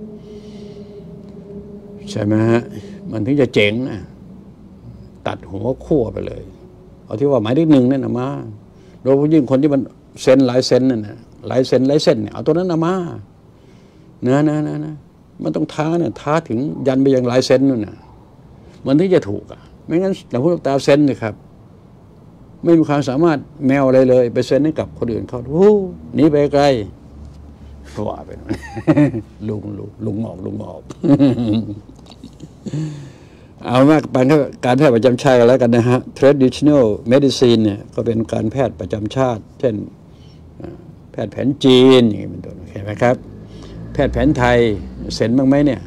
ใช่ไหมฮะมันถึงจะเจ๋งนะตัดหัวขั้วไปเลยเอาที่ว่าหมายเลข 1นั่นนะมาโดยเฉพาะยิ่งคนที่มันเซนหลายเซนนั่นนะหลายเซนเนี่ยเอาตัวนั้นนะมานะมันต้องท้าเนี่ยท้าถึงยันไปยังหลายเซนนู่นนะมันถึงจะถูกไม่งั้นเราพูดตามเซนเลยครับไม่มีความสามารถแมวอะไรเลยไปเซนให้กับคนอื่นเขาหนีไปไกลว่าไปลุงหมอกเอามากการแพทย์ประจำชาติกันแล้วกันนะฮะ traditional medicine เนี่ยก็เป็นการแพทย์ประจำชาติเช่นแพทย์แผนจีนอย่างนี้เป็นต้นเห็นไหมครับแพทย์แผนไทยเซ็นบ้างไหมเนี่ย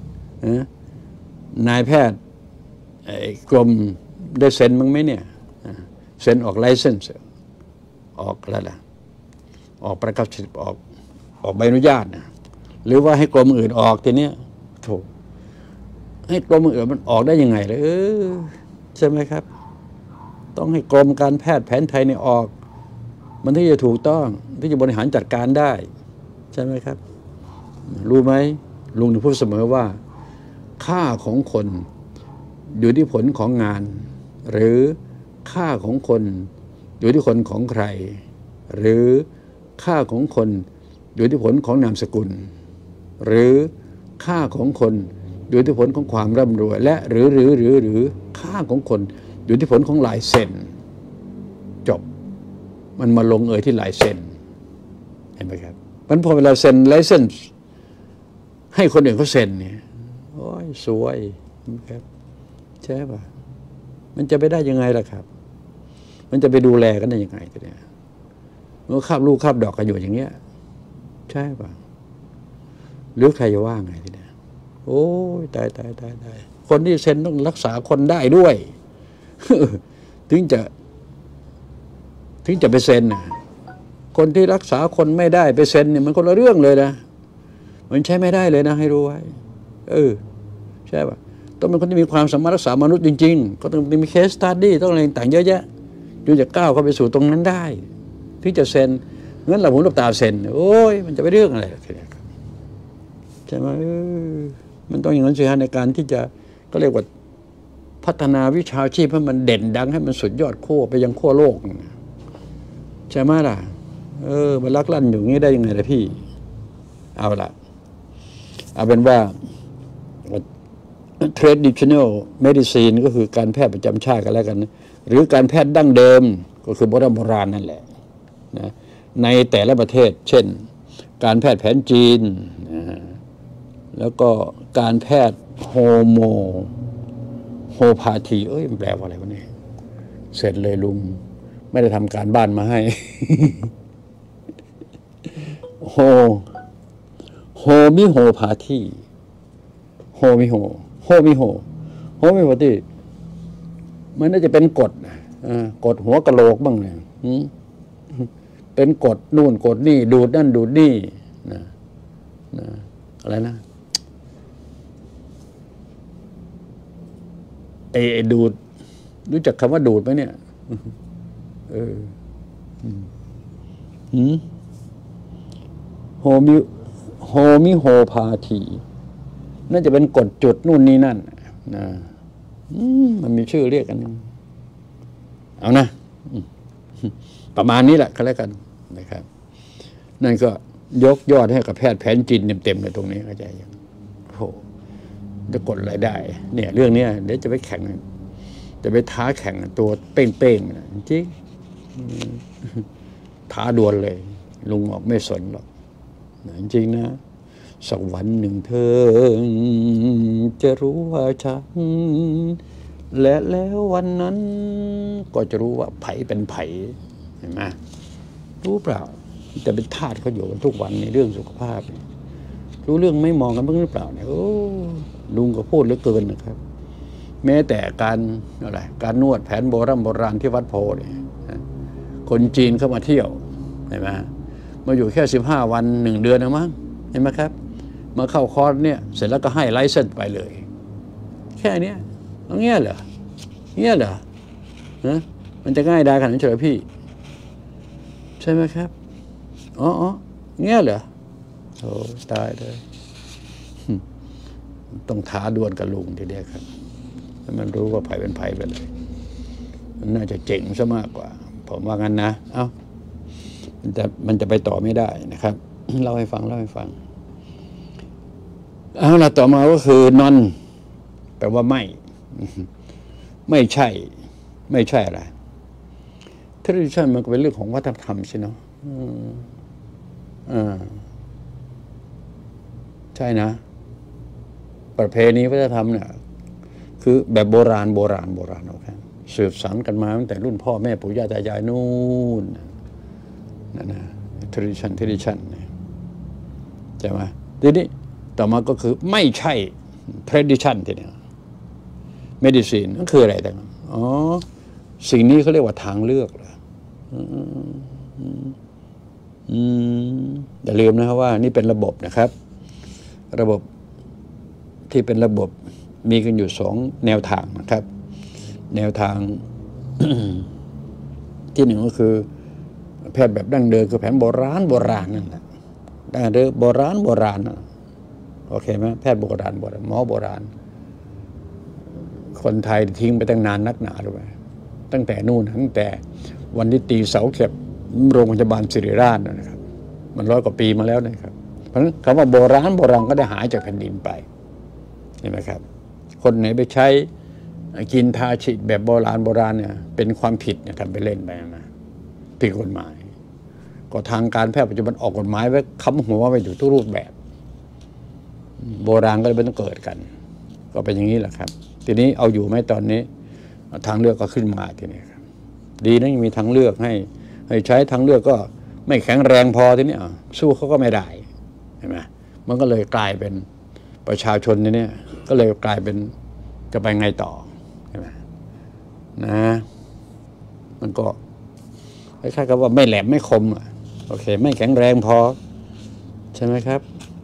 นายแพทย์กรมได้เซ็นบ้างไหมเนี่ยเซ็นออกไลเซนส์ออกอะไรล่ะออกประกาศออกใบอนุญาตนะหรือว่าให้กรมอื่นออกทีเนี้ยโถให้กรมอื่นมันออกได้ยังไงเลยใช่ไหมครับต้องให้กรมการแพทย์แผนไทยเนี่ยออกมันถึงจะถูกต้องที่จะบริหารจัดการได้ใช่ไหมครับรู้ไหมลุงพูดเสมอว่าค่าของคนอยู่ที่ผลของงานหรือค่าของคนอยู่ที่คนของใครหรือค่าของคนอยู่ที่ผลของนามสกุลหรือค่าของคนอยู่ที่ผลของความร่ำรวยและหรือค่าของคนอยู่ที่ผลของลายเซ็นจบมันมาลงที่ลายเซ็นเห็นไหมครับมันพอเวลาเซ็นไลเซนส์ให้คนอื่นเขาเซ็นเนี่ยโอ้ยสวยครับใช่ป่ะมันจะไปได้ยังไงล่ะครับมันจะไปดูแลกันได้ยังไงกันเนี่ยเมื่อคาบลูกคาบดอกกันอยู่อย่างเงี้ยใช่ป่ะหรือใครจะว่าไงทีเนี้ยโอ้ยตายคนที่เซ็นต้องรักษาคนได้ด้วย ถึงจะไปเซ็นนะคนที่รักษาคนไม่ได้ไปเซ็นเนี่ยมันคนละเรื่องเลยนะมันใช้ไม่ได้เลยนะให้รู้ไว้ใช่ป่ะต้องเป็นคนที่มีความสามารถรักษามนุษย์จริงๆก็ต้องมีเคสสตัดดี้ต้องอะไรต่างเยอะแยะจึงจะก้าวเข้าไปสู่ตรงนั้นได้ที่จะเซ็นงั้นเราผมรับตาเซ็นโอ้ยมันจะไปเรื่องอะไรใช่ไหมมันต้องอย่างนั้นสิฮะในการที่จะก็เรียกว่าพัฒนาวิชาชีพให้มันเด่นดังให้มันสุดยอดขั้วไปยังขั้วโลกใช่ไหมล่ะมันลักลั่นอยู่งี้ได้ยังไงล่ะพี่เอาเป็นว่า traditional medicine ก็คือการแพทย์ประจำชาติกันแล้วกันหรือการแพทย์ดั้งเดิมก็คือโบราณนั่นแหละนะในแต่ละประเทศเช่นการแพทย์แผนจีนแล้วก็การแพทย์โฮพาธีมันแปลว่าอะไรวะเนี่ยเสร็จเลยลุงไม่ได้ทำการบ้านมาให้ โฮมิโฮพาธีโฮมิโฮพาธีมันน่าจะเป็นกฎหัวกะโหลกบ้างเนี่ยเป็นกฎนู่นกฎนี่ดูดนั่นดูดนี่นะอะไรนะไอ้ดูดรู้จักคำว่าดูดไหมเนี่ยโฮมิโฮพาธีน่าจะเป็นกฎจุดนู่นนี่นั่นนะมันมีชื่อเรียกกันเอานะประมาณนี้แหละก็แล้วกันนะครับนั่นก็ยกยอดให้กับแพทย์แผนจีนเต็มๆเลยตรงนี้เข้าใจยังโอ้จะกดอะไรได้เนี่ยเรื่องนี้เดี๋ยวจะไปแข่งจะไปท้าแข่งตัวเป้งๆนะจริงท้าดวลเลยลุงออกไม่สนหรอกจริงนะสักวันหนึ่งเธอจะรู้ว่าฉันและแล้ววันนั้นก็จะรู้ว่าไผเป็นไผเห็นไหมรู้เปล่าแต่เป็นทาสเขาอยู่กันทุกวันในเรื่องสุขภาพรู้เรื่องไม่มองกันบ้างหรือเปล่าเนี่ยลุงก็พูดเหลือเกินนะครับแม้แต่การนวดแผนโบราณที่วัดโพเนี่ยคนจีนเข้ามาเที่ยวเห็นไหมมาอยู่แค่15 วัน1 เดือนนะมั้งเห็นไหมครับมาเข้าคอร์สเนี่ยเสร็จแล้วก็ให้ไลเซนส์ไปเลยแค่นี้เงี้ยเหรอนะมันจะง่ายได้ขนาดนั้นเฉยพี่ใช่ไหมครับอ๋อเงี้ยเหรอโอ้ตายเลยต้องท้าดวลกับลุงทีเดียวครับให้มันรู้ว่าไผ่เป็นไผ่ไปเลยมันน่าจะเจ๋งซะมากกว่าผมว่างั้นนะเอ้ามันจะไปต่อไม่ได้นะครับเล่าให้ฟังเอาล่ะต่อมาก็คือนอนแปลว่าไม่ใช่อะไรtradition มันก็เป็นเรื่องของวัฒนธรรมใช่เนาะใช่นะประเพณีวัฒนธรรมเนี่ยคือแบบโบราณโอเคสืบสานกันมาตั้งแต่รุ่นพ่อแม่ปู่ย่าตายายนู่นนั่นนะ tradition ใช่ไหมทีนี้ต่อมาก็คือไม่ใช่ tradition ทีนี้ medicine นั่นคืออะไรแต่สิ่งนี้เขาเรียกว่าทางเลือกเหรออย่าลืมนะครับว่านี่เป็นระบบนะครับระบบที่เป็นระบบมีกันอยู่2 แนวทางนะครับแนวทาง ที่1ก็คือแพทย์แบบดั้งเดิมคือแผนโบราณนั่นแหละดั้งเดิมโบราณโอเคไหมแพทย์โบราณหมอโบราณคนไทยทิ้งไปตั้งนานนักหนาด้วยตั้งแต่วันที่ตีเสาเข็มโรงพยาบาลศิริราชนะครับมัน100 กว่าปีมาแล้วนะครับเพราะฉะนั้นคำว่าโบราณก็ได้หายจากแผ่นดินไปเห็นไหมครับคนไหนไปใช้กินทาฉีดแบบโบราณเนี่ยเป็นความผิดเนี่ยทำไปเล่นไปนะผิดกฎหมายก็ทางการแพทย์ปัจจุบันออกกฎหมายไว้ค้ำหัวไว้อยู่ทุกรูปแบบโบราณก็เลยไม่ต้องเกิดกันก็เป็นอย่างนี้แหละครับทีนี้เอาอยู่ไหมตอนนี้ทางเลือกก็ขึ้นมาทีนี้ครับดีนะยังมีทางเลือกให้ใช้ทางเลือกก็ไม่แข็งแรงพอทีนี้สู้เขาก็ไม่ได้เห็นไหมมันก็เลยกลายเป็นประชาชนทีนี้ก็เลยกลายเป็นจะไปไงต่อใช่ไหมนะมันก็คล้ายๆกับว่าไม่แหลมไม่คมโอเคไม่แข็งแรงพอใช่ไหมครับ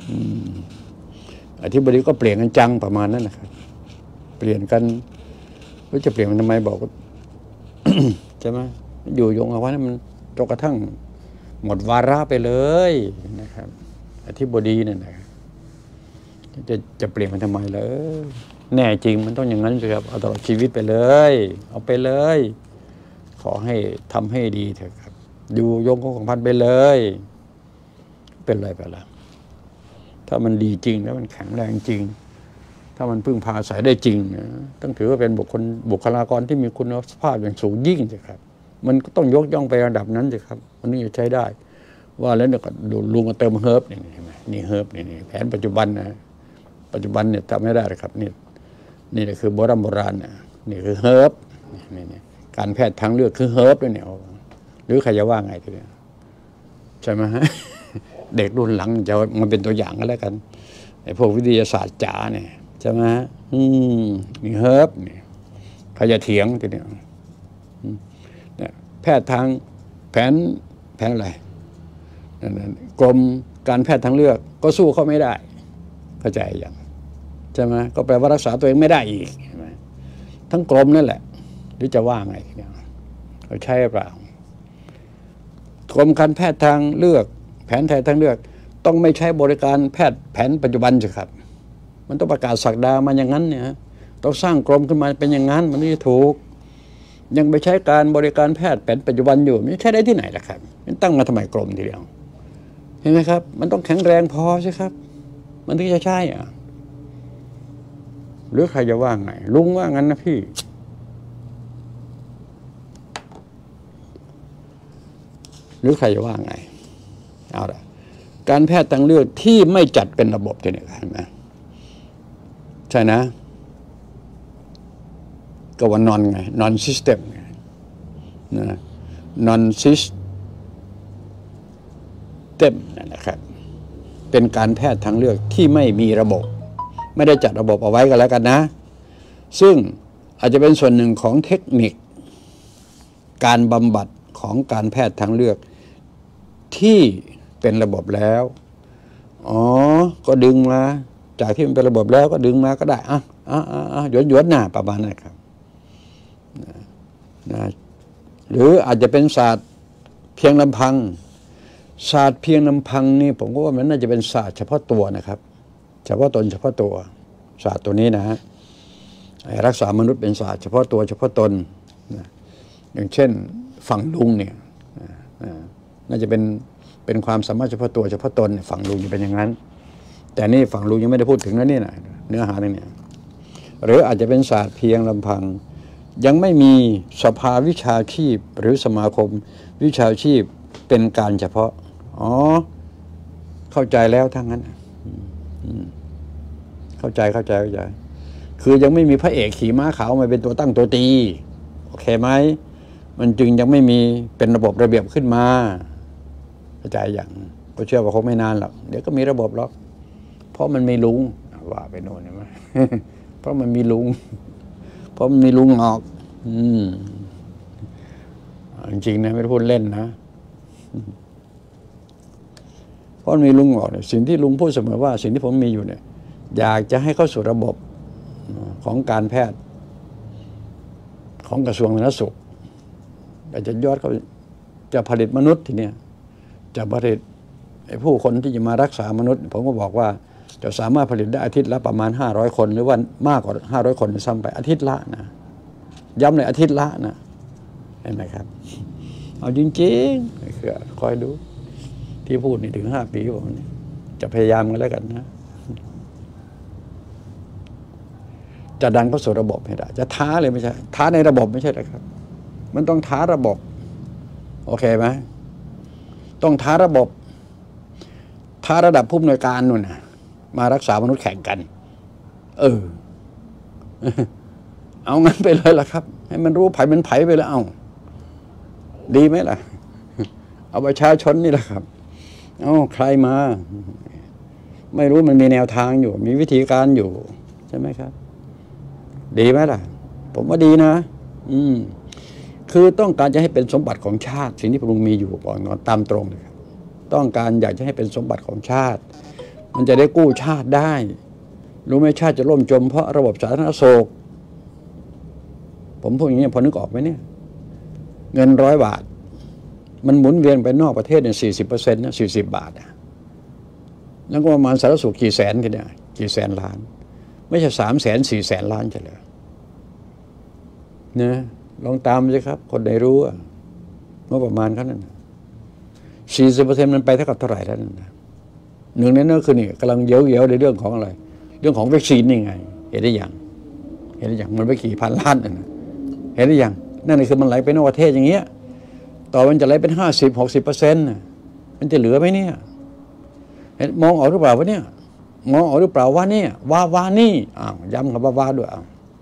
อธิบดีก็เปลี่ยนกันจังประมาณนั้นนะครับเปลี่ยนกันแล้วจะเปลี่ยนมันทำไมบอก ใช่ไหมอยู่ยงเอาไว้นั้นมันจนกระทั่งหมดวาระไปเลยนะครับอธิบดีนั่นนะครับจะเปลี่ยนมันทำไมเลยแน่จริงมันต้องอย่างนั้นสิครับเอาตลอดชีวิตไปเลยเอาไปเลยขอให้ทำให้ดีเถอะครับอยู่ยงของพันไปเลยเป็นไรไปละถ้ามันดีจริงแล้วมันแข็งแรงจริงถ้ามันพึ่งพาอาศัยได้จริงนะต้องถือว่าเป็นบุคลากรที่มีคุณภาพอย่างสูงยิ่งสิครับมันก็ต้องยกย่องไประดับนั้นสิครับมันถึงจะใช้ได้ว่าแล้วเนี่ยก็ดูลุงก็เติมเฮิร์บนี่เห็นไหมนี่เฮิร์บนี่แผนปัจจุบันนะปัจจุบันเนี่ยทำไม่ได้เลยครับนี่คือโบราณนี่คือเฮิร์บนี่การแพทย์ทางเลือกคือเฮิร์บด้วยเนี่ยหรือใครจะว่าไงทีเดียวใช่ไหมฮะ เด็กรุ่นหลังจะมันเป็นตัวอย่างก็แล้วกันไอ้พวกวิทยาศาสตร์จ๋าเนี่ยใช่ไหมนี่เฮิร์บนี่ใครจะเถียงทีเดียวแพทย์ทางแผนอะไรกรมการแพทย์ทางเลือกก็สู้เขาไม่ได้เข้าใจอย่างใช่ไหมก็แปลว่ารักษาตัวเองไม่ได้อีกใช่ไหมทั้งกรมนั่นแหละหรือจะว่าไงเนี่ยเขาใช่หรือเปล่ากรมการแพทย์ทางเลือกแผนไทยทางเลือกต้องไม่ใช้บริการแพทย์แผนปัจจุบันสิครับมันต้องประกาศศักดามาอย่างนั้นเนี่ยต้องสร้างกรมขึ้นมาเป็นอย่างนั้นมันไม่ถูกยังไปใช้การบริการแพทย์แผนปัจจุบันอยู่ไม่ใช่ได้ที่ไหนล่ะครับมันตั้งมาทำไมกรมทีเดียวเห็นไหมครับมันต้องแข็งแรงพอใช่ครับมันถึงจะใช่หรือใครจะว่าไงลุงว่างั้นนะพี่หรือใครจะว่าไงเอาละการแพทย์ทางเลือกที่ไม่จัดเป็นระบบเนี่ยเห็นไหมใช่นะก็ว่านอนไงนอนซิสเต็มไงนะนอนซิสเต็มนั่นนะครับเป็นการแพทย์ทางเลือกที่ไม่มีระบบไม่ได้จัดระบบเอาไว้กันแล้วกันนะซึ่งอาจจะเป็นส่วนหนึ่งของเทคนิคการบำบัดของการแพทย์ทางเลือกที่เป็นระบบแล้วอ๋อก็ดึงมาจากที่มันเป็นระบบแล้วก็ดึงมาก็ได้หยวนๆหน้าประมาณนั้นครับนะหรืออาจจะเป็นศาสตร์เพียงลำพังศาสตร์เพียงลำพังนี่ผมก็ว่ามันน่าจะเป็นศาสตร์เฉพาะตัวนะครับเฉพาะตนเฉพาะตัวศาสตร์ตัวนี้นะฮะรักษามนุษย์เป็นศาสตร์เฉพาะตัวเฉพาะตนนะอย่างเช่นฝั่งลุงเนี่ยน่าจะเป็นความสามารถเฉพาะตัวเฉพาะตนฝั่งลุงจะเป็นอย่างนั้นแต่นี่ฝั่งลุงยังไม่ได้พูดถึงนะนี่นะเนื้อหาเนี่ยหรืออาจจะเป็นศาสตร์เพียงลำพังยังไม่มีสภาวิชาชีพหรือสมาคมวิชาชีพเป็นการเฉพาะอ๋อเข้าใจแล้วทั้งนั้นเข้าใจคือยังไม่มีพระเอกขี่ม้าขาวมาเป็นตัวตั้งตัวตีโอเคไหมมันจึงยังไม่มีเป็นระบบระเบียบขึ้นมาเข้าใจอย่างก็เชื่อว่าคงไม่นานหรอกเดี๋ยวก็มีระบบหรอกเพราะมันมีลุงว่าไปโน่นใช่ไหม เพราะมันมีลุงออกจริงๆนะไม่ได้พูดเล่นนะเพราะมีลุงออกเนี่ยสิ่งที่ลุงพูดเสมอว่าสิ่งที่ผมมีอยู่เนี่ยอยากจะให้เข้าสู่ระบบของการแพทย์ของกระทรวงสาธารณสุขแต่จะยอดเขาจะผลิตมนุษย์ทีเนี้ยจะผลิตผู้คนที่จะมารักษามนุษย์ผมก็บอกว่าจะสามารถผลิตได้อาทิตย์ละประมาณ500คนหรือว่ามากกว่า500คนซ้ำไปอาทิตย์ละนะย้ำเลยอาทิตย์ละนะเห็นไหมครับเอาจริงๆคือคอยดูที่พูดนี่ถึง5 ปีผมจะพยายามกันแล้วกันนะจะดันเข้าสู่ระบบให้ได้จะท้าเลยไม่ใช่ท้าในระบบไม่ใช่หรอกครับมันต้องท้าระบบโอเคไหมต้องท้าระบบท้าระดับผู้อำนวยการนู่นนะมารักษามนุษย์แข่งกันเอางั้นไปเลยล่ะครับให้มันรู้ไผ่มันไผ่ไปแล้วเอาดีไหมล่ะเอาประชาชนนี่แหละครับเอาใครมาไม่รู้มันมีแนวทางอยู่มีวิธีการอยู่ใช่ไหมครับดีไหมล่ะผมว่าดีนะคือต้องการจะให้เป็นสมบัติของชาติสิ่งที่พระองค์มีอยู่บอกนอนตามตรงเลยครับต้องการอยากจะให้เป็นสมบัติของชาติมันจะได้กู้ชาติได้รู้ไหมชาติจะล่มจมเพราะระบบสาธารณสุขผมพูดอย่างนี้พอนึกออกไหมเนี่ยเงิน100 บาทมันหมุนเวียนไปนอกประเทศเนี่ย40%นะ40 บาทแล้วก็ประมาณสาธารณสุขกี่แสนทีเดียวกี่แสนล้านไม่ใช่300,000 400,000 ล้านใช่เลยนะลองตามสิครับคนไหนรู้ว่าประมาณเขานั่น40%มันไปเท่ากับเท่าไหร่แล้วนั่นนะหนึ่งในนั้นคือนี่กำลังเย้ยวในเรื่องของอะไรเรื่องของวัคซีนนี่ไงเห็นได้ยังมันไปกี่พันล้านนะเห็นได้ยังนั่นคือมันไหลไปนอกประเทศอย่างเงี้ยต่อมันจะไหลเป็น50-60%มันจะเหลือไหมเนี่ยมองออกหรือเปล่าวะเนี่ยมองออกหรือเปล่าว่าเนี่ยว่านี่ย้ำคำว่าด้วย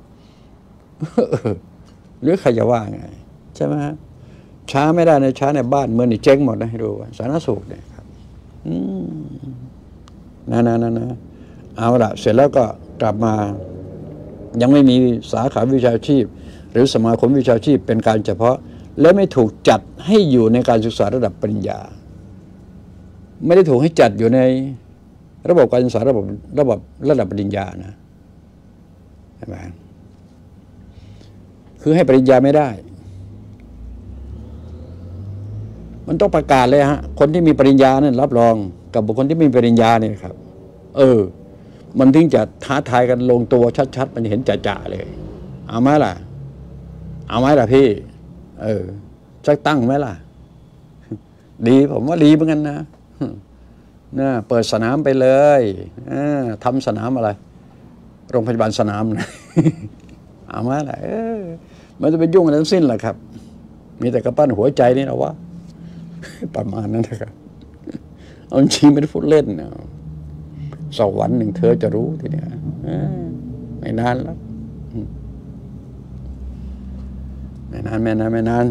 หรือใครจะว่าไงใช่ไหมฮะช้าไม่ได้นะช้าในบ้านเมืองนี่เจ๊งหมดนะให้ดูสาธารณสุขเนี่ยครับนะเอาละเสร็จแล้วก็กลับมายังไม่มีสาขาวิชาชีพหรือสมาคมวิชาชีพเป็นการเฉพาะและไม่ถูกจัดให้อยู่ในการศึกษาระดับปริญญาไม่ได้ถูกให้จัดอยู่ในระบบการศึกษาระดับปริญญานะใช่ไหมคือให้ปริญญาไม่ได้มันต้องประกาศเลยฮะคนที่มีปริญญานั่นรับรองกับบุคคลที่ไม่มีปริญญาเนี่ยครับมันถึงจะท้าทายกันลงตัวชัดๆมันเห็นจ่าๆเลยเอาไหมล่ะพี่สักตั้งไหมล่ะดีผมว่าดีเหมือนกันนะเปิดสนามไปเลยทำสนามอะไรโรงพยาบาลสนามนะเอาไหมล่ะมันจะไปยุ่งอะไรทั้งสิ้นแหละครับมีแต่กระปั้นหัวใจนี่นะวะประมาณนั้นนะครับเอาจริงไม่ได้พูดเล่นนะสักวันหนึ่งเธอจะรู้ทีเนี้ยไม่นานแล้วไม่นาน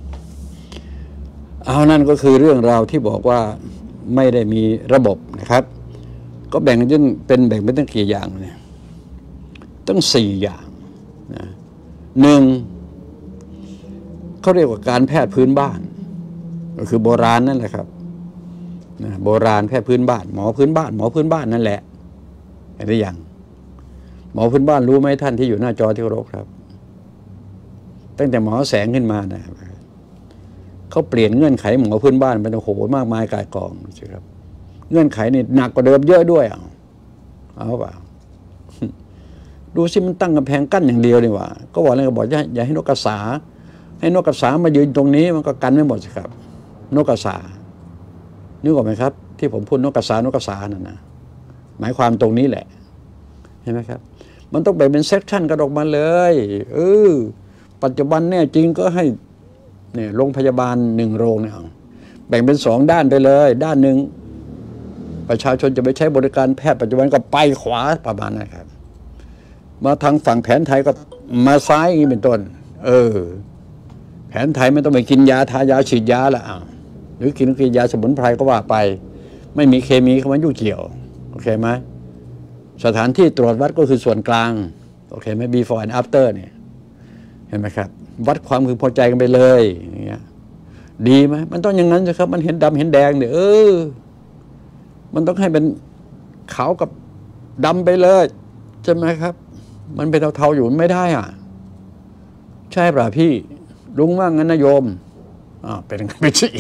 เอานั่นก็คือเรื่องราวที่บอกว่าไม่ได้มีระบบนะครับก็แบ่งเป็นตั้งกี่อย่างเนี่ยตั้ง4 อย่างนะ1เขาเรียกว่าการแพทย์พื้นบ้านก็คือโบราณนั่นแหละครับนะโบราณแพทย์พื้นบ้านหมอพื้นบ้านหมอพื้นบ้านนั่นแหละเห็นหรือยังหมอพื้นบ้านรู้ไหมท่านที่อยู่หน้าจอที่เคารพครับตั้งแต่หมอแสงขึ้นมานะเขาเปลี่ยนเงื่อนไขหมอพื้นบ้านเป็นโอ้โหมากมายกายกองใช่ครับเงื่อนไขนี่หนักกว่าเดิมเยอะด้วยเอาเปล่าดูสิมันตั้งกำแพงกั้นอย่างเดียวนี่หว่าก็บอกอะไรก็บอกอย่าให้นกกระสาให้นกกระสามายืนตรงนี้มันก็กันไม่หมดสิครับนกกระสานึกออกไหมครับที่ผมพูดนกกระสานกกระสานั่นนะหมายความตรงนี้แหละเห็นไหมครับมันต้องแบ่งเป็นเซกชันกันออกมาเลยปัจจุบันเนี่ยจริงก็ให้เนี่ยโรงพยาบาล1 โรงเนี่ยแบ่งเป็น2 ด้านไปเลยด้านหนึ่งประชาชนจะไปใช้บริการแพทย์ปัจจุบันก็ไปขวาประมาณนั้นครับมาทางฝั่งแผนไทยก็มาซ้ายอย่างนี้เป็นต้นแผนไทยไม่ต้องไปกินยาทายาฉีดยาละหรือกินยาสมุนไพรก็ว่าไปไม่มีเคมีเข้ามายุ่งเกี่ยวโอเคไหมสถานที่ตรวจวัดก็คือส่วนกลางโอเคไหม before and after เนี่ยเห็นไหมครับวัดความพึงพอใจกันไปเลยอย่างเงี้ยดีไหมมันต้องอย่างนั้นสิครับมันเห็นดำเห็นแดงเนี่ยมันต้องให้เป็นขาวกับดำไปเลยใช่ไหมครับมันเป็นเทาๆอยู่ไม่ได้ใช่ป่ะพี่ลุงว่างั้นนะโยมเป็นกันไปสิ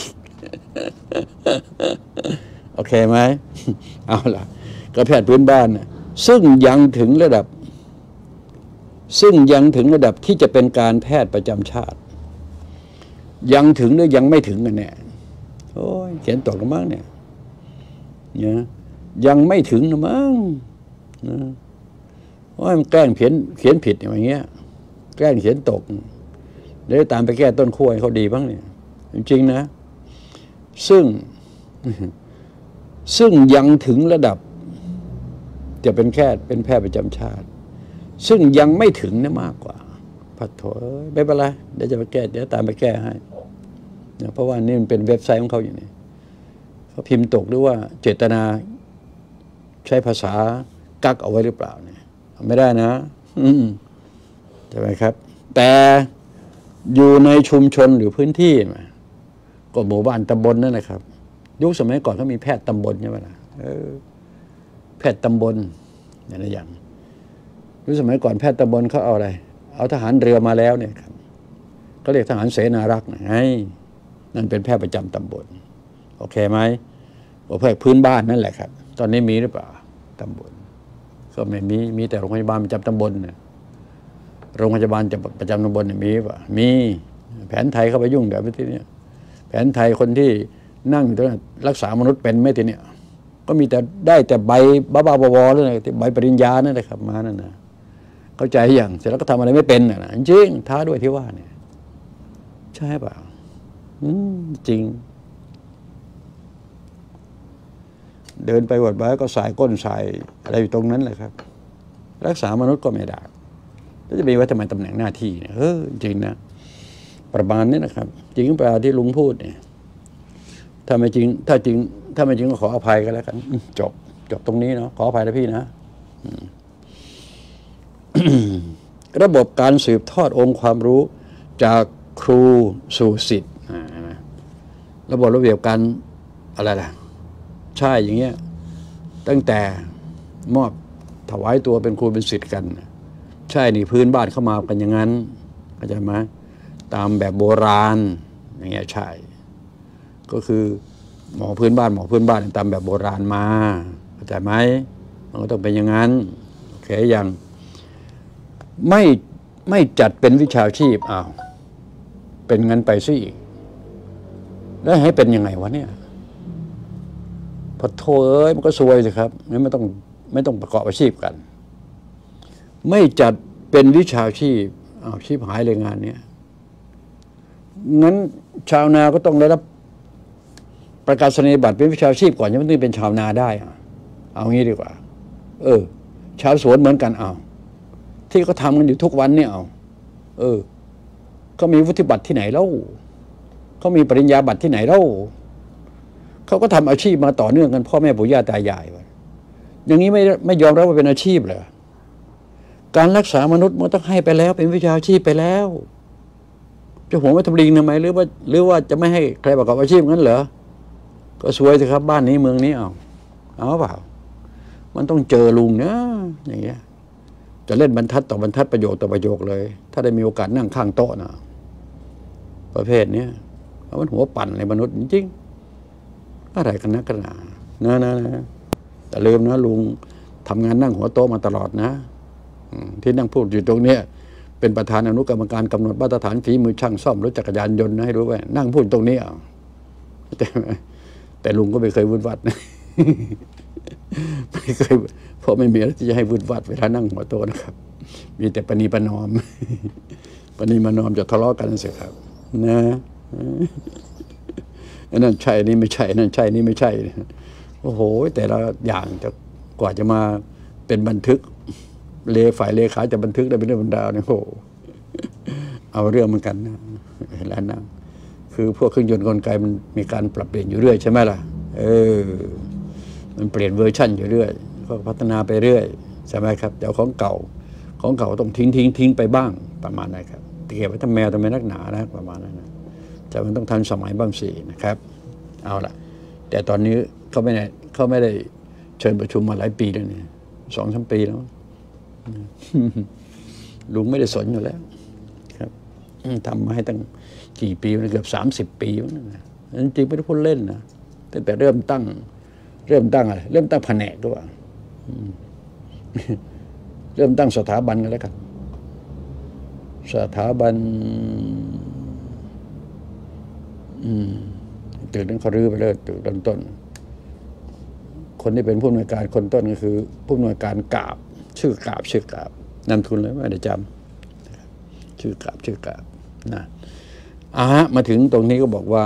โอเคไหมเอาล่ะก็แพทย์พื้นบ้านซึ่งยังถึงระดับที่จะเป็นการแพทย์ประจำชาติยังถึงหรือยังไม่ถึงกันแน่โอ้ยเขียนตกแล้วมั้งเนี่ยยังไม่ถึงนะมั้งว่ามันแกล้งเขียนผิดอย่างเงี้ยแกล้งเขียนตกเดี๋ยวตามไปแก้ต้นขั้วให้เขาดีบ้างเนี่ยจริงๆนะซึ่งยังถึงระดับจะเป็นแพทย์ประจำชาติซึ่งยังไม่ถึงนะมากกว่าพัดโถไม่เป็นไรเดี๋ยวจะไปแก้เดี๋ยวตามไปแก้ให้เพราะว่านี่มันเป็นเว็บไซต์ของเขาอยู่นี่เขาพิมพ์ตกหรือว่าเจตนาใช้ภาษากักเอาไว้หรือเปล่าเนี่ยไม่ได้นะใช่ไหมครับแต่อยู่ในชุมชนหรือพื้นที่ก็หมู่บ้านตำบลนั่นแหละครับยุคสมัยก่อนเขามีแพทย์ตำบลใช่ไหมล่ะแพทย์ตำบลอย่างยุคสมัยก่อนแพทย์ตำบลเขาเอาอะไรเอาทหารเรือมาแล้วเนี่ยครับเขาเรียกทหารเสนารักษ์ไงนั่นเป็นแพทย์ประจำตำบลโอเคไหมแพทย์พื้นบ้านนั่นแหละครับตอนนี้มีหรือเปล่าตำบลก็ไม่มีแต่โรงพยาบาลประจำตำบลเนี่ยโรงพยาบาลประจำตำบลเนี่ยมีป่ะมีแผนไทยเข้าไปยุ่งกับที่นี้แผนไทยคนที่นั่งอยู่ตรงนั้นรักษามนุษย์เป็นไหมทีเนี้ยก็มีแต่ได้แต่ใบบ้าๆบอๆเลยใบปริญญานั่นแหละครับมานั่นนะเข้าใจอย่างเสร็จแล้วก็ทำอะไรไม่เป็นนะจริงท้าด้วยที่ว่าเนี่ยใช่เปล่าจริงเดินไปวัดบ้านก็สายก้นสายอะไรอยู่ตรงนั้นเลยครับรักษามนุษย์ก็ไม่ได้แล้วจะไปว่าทำไมตำแหน่งหน้าที่เนี่ยจริงนะประมาณนี้นะครับจริงเปล่าที่ลุงพูดเนี่ยถ้าไม่จริงก็ขออภัยกันแล้วกันจบตรงนี้เนาะขออภัยนะพี่นะระบบการสืบทอดองค์ความรู้จากครูสู่ศิษย์ระบบระเบียบการอะไรล่ะใช่อย่างเงี้ยตั้งแต่มอบถวายตัวเป็นครูเป็นศิษย์กันใช่นี่พื้นบ้านเข้ามากันอย่างนั้นเข้าใจไหมตามแบบโบราณอย่างเงี้ยใช่ก็คือหมอพื้นบ้านตามแบบโบราณมาเข้าใจไหมมันก็ต้องเป็นอย่างนั้นโอเคอย่างไม่จัดเป็นวิชาชีพเป็นงั้นไปซิอีกแล้วให้เป็นยังไงวะเนี่ยพอโทษมันก็ซวยสิครับงั้นไม่ต้องประกอบอาชีพกันไม่จัดเป็นวิชาชีพชีพหายเลยงานเนี้ยงั้นชาวนาก็ต้องได้รับประกาศนียบัตรเป็นวิชาชีพก่อนยังไม่ได้เป็นชาวนาได้เอางี้ดีกว่าชาวสวนเหมือนกันที่เขาทำกันอยู่ทุกวันเนี่ยเขามีวุฒิบัตรที่ไหนแล้วเขามีปริญญาบัตรที่ไหนแล้วเขาก็ทำอาชีพมาต่อเนื่องกันพ่อแม่ปู่ย่าตายายอย่างนี้ไม่ยอมรับว่าเป็นอาชีพเหรอการรักษามนุษย์มันต้องให้ไปแล้วเป็นวิชาชีพไปแล้วจะหวงไว้ทำลิงทำไมหรือว่าจะไม่ให้ใครประกอบอาชีพงั้นเหรอก็สวยสิครับบ้านนี้เมืองนี้เอาเปล่ามันต้องเจอลุงนะอย่างเงี้ยจะเล่นบรรทัดต่อบรรทัดประโยคต่อประโยคเลย ถ้าได้มีโอกาสนั่งข้างโต๊ะนะประเภทนี้มันหัวปั่นในมนุษย์จริงๆอะไรกันนะกันนะแต่ลืมนะลุงทำงานนั่งหัวโต๊ะมาตลอดนะที่นั่งพูดอยู่ตรงเนี้ยเป็นประธานอนุกรรมการกำหนดมาตรฐานฝีมือช่างซ่อมรถจักรยานยนต์นะให้รู้ไว้นั่งพูดตรงนี้แต่ลุงก็ไม่เคยวุ่นวัดนะไม่เคยเพราะไม่มีอะไรที่จะให้วุ่นวัดเวลานั่งหัวโต๊ะนะครับมีแต่ปณีประนอมปณีประนอมจะทะเลาะกันสิครับนะนั่นใช่นี่ไม่ใช่นั่นใช่นี่ไม่ใช่โอ้โหแต่ละอย่างจะกว่าจะมาเป็นบันทึกฝ่ายเลขาจะบันทึกได้เป็นเรื่องบรรดาเนี่ยโอ้เอาเรื่องเหมือนกันนะแล้วนะคือพวกเครื่องยนต์กลไกมันมีการปรับเปลี่ยนอยู่เรื่อยใช่ไหมล่ะมันเปลี่ยนเวอร์ชันอยู่เรื่อยก็พัฒนาไปเรื่อยใช่ไหมครับเดี๋ยวของเก่าต้องทิ้งไปบ้างประมาณนั้นครับเก็บไว้ทำแมวทำไมนักหนานะประมาณนั้นนะแต่มันต้องทันสมัยบ้างสินะครับเอาล่ะแต่ตอนนี้เขาไม่ได้เชิญประชุมมาหลายปีแล้วเนี่ย2-3 ปีแล้วลุงไม่ได้สนอยู่แล้วครับทำมาให้ตั้งกี่ปีเกือบ30 ปีแล้วนะจริงๆไม่ได้พูดเล่นนะตั้งแต่เริ่มตั้งอะไรเริ่มตั้งแผนกด้วยเริ่มตั้งสถาบันกันแล้วกันสถาบันตึกนั้นเขารื้อไปเลยตึกต้นคนที่เป็นผู้อำนวยการคนต้นก็คือผู้อำนวยการกาบชื่อกาบนำทุนเลยไม่ได้จำชื่อกาบนะมาถึงตรงนี้ก็บอกว่า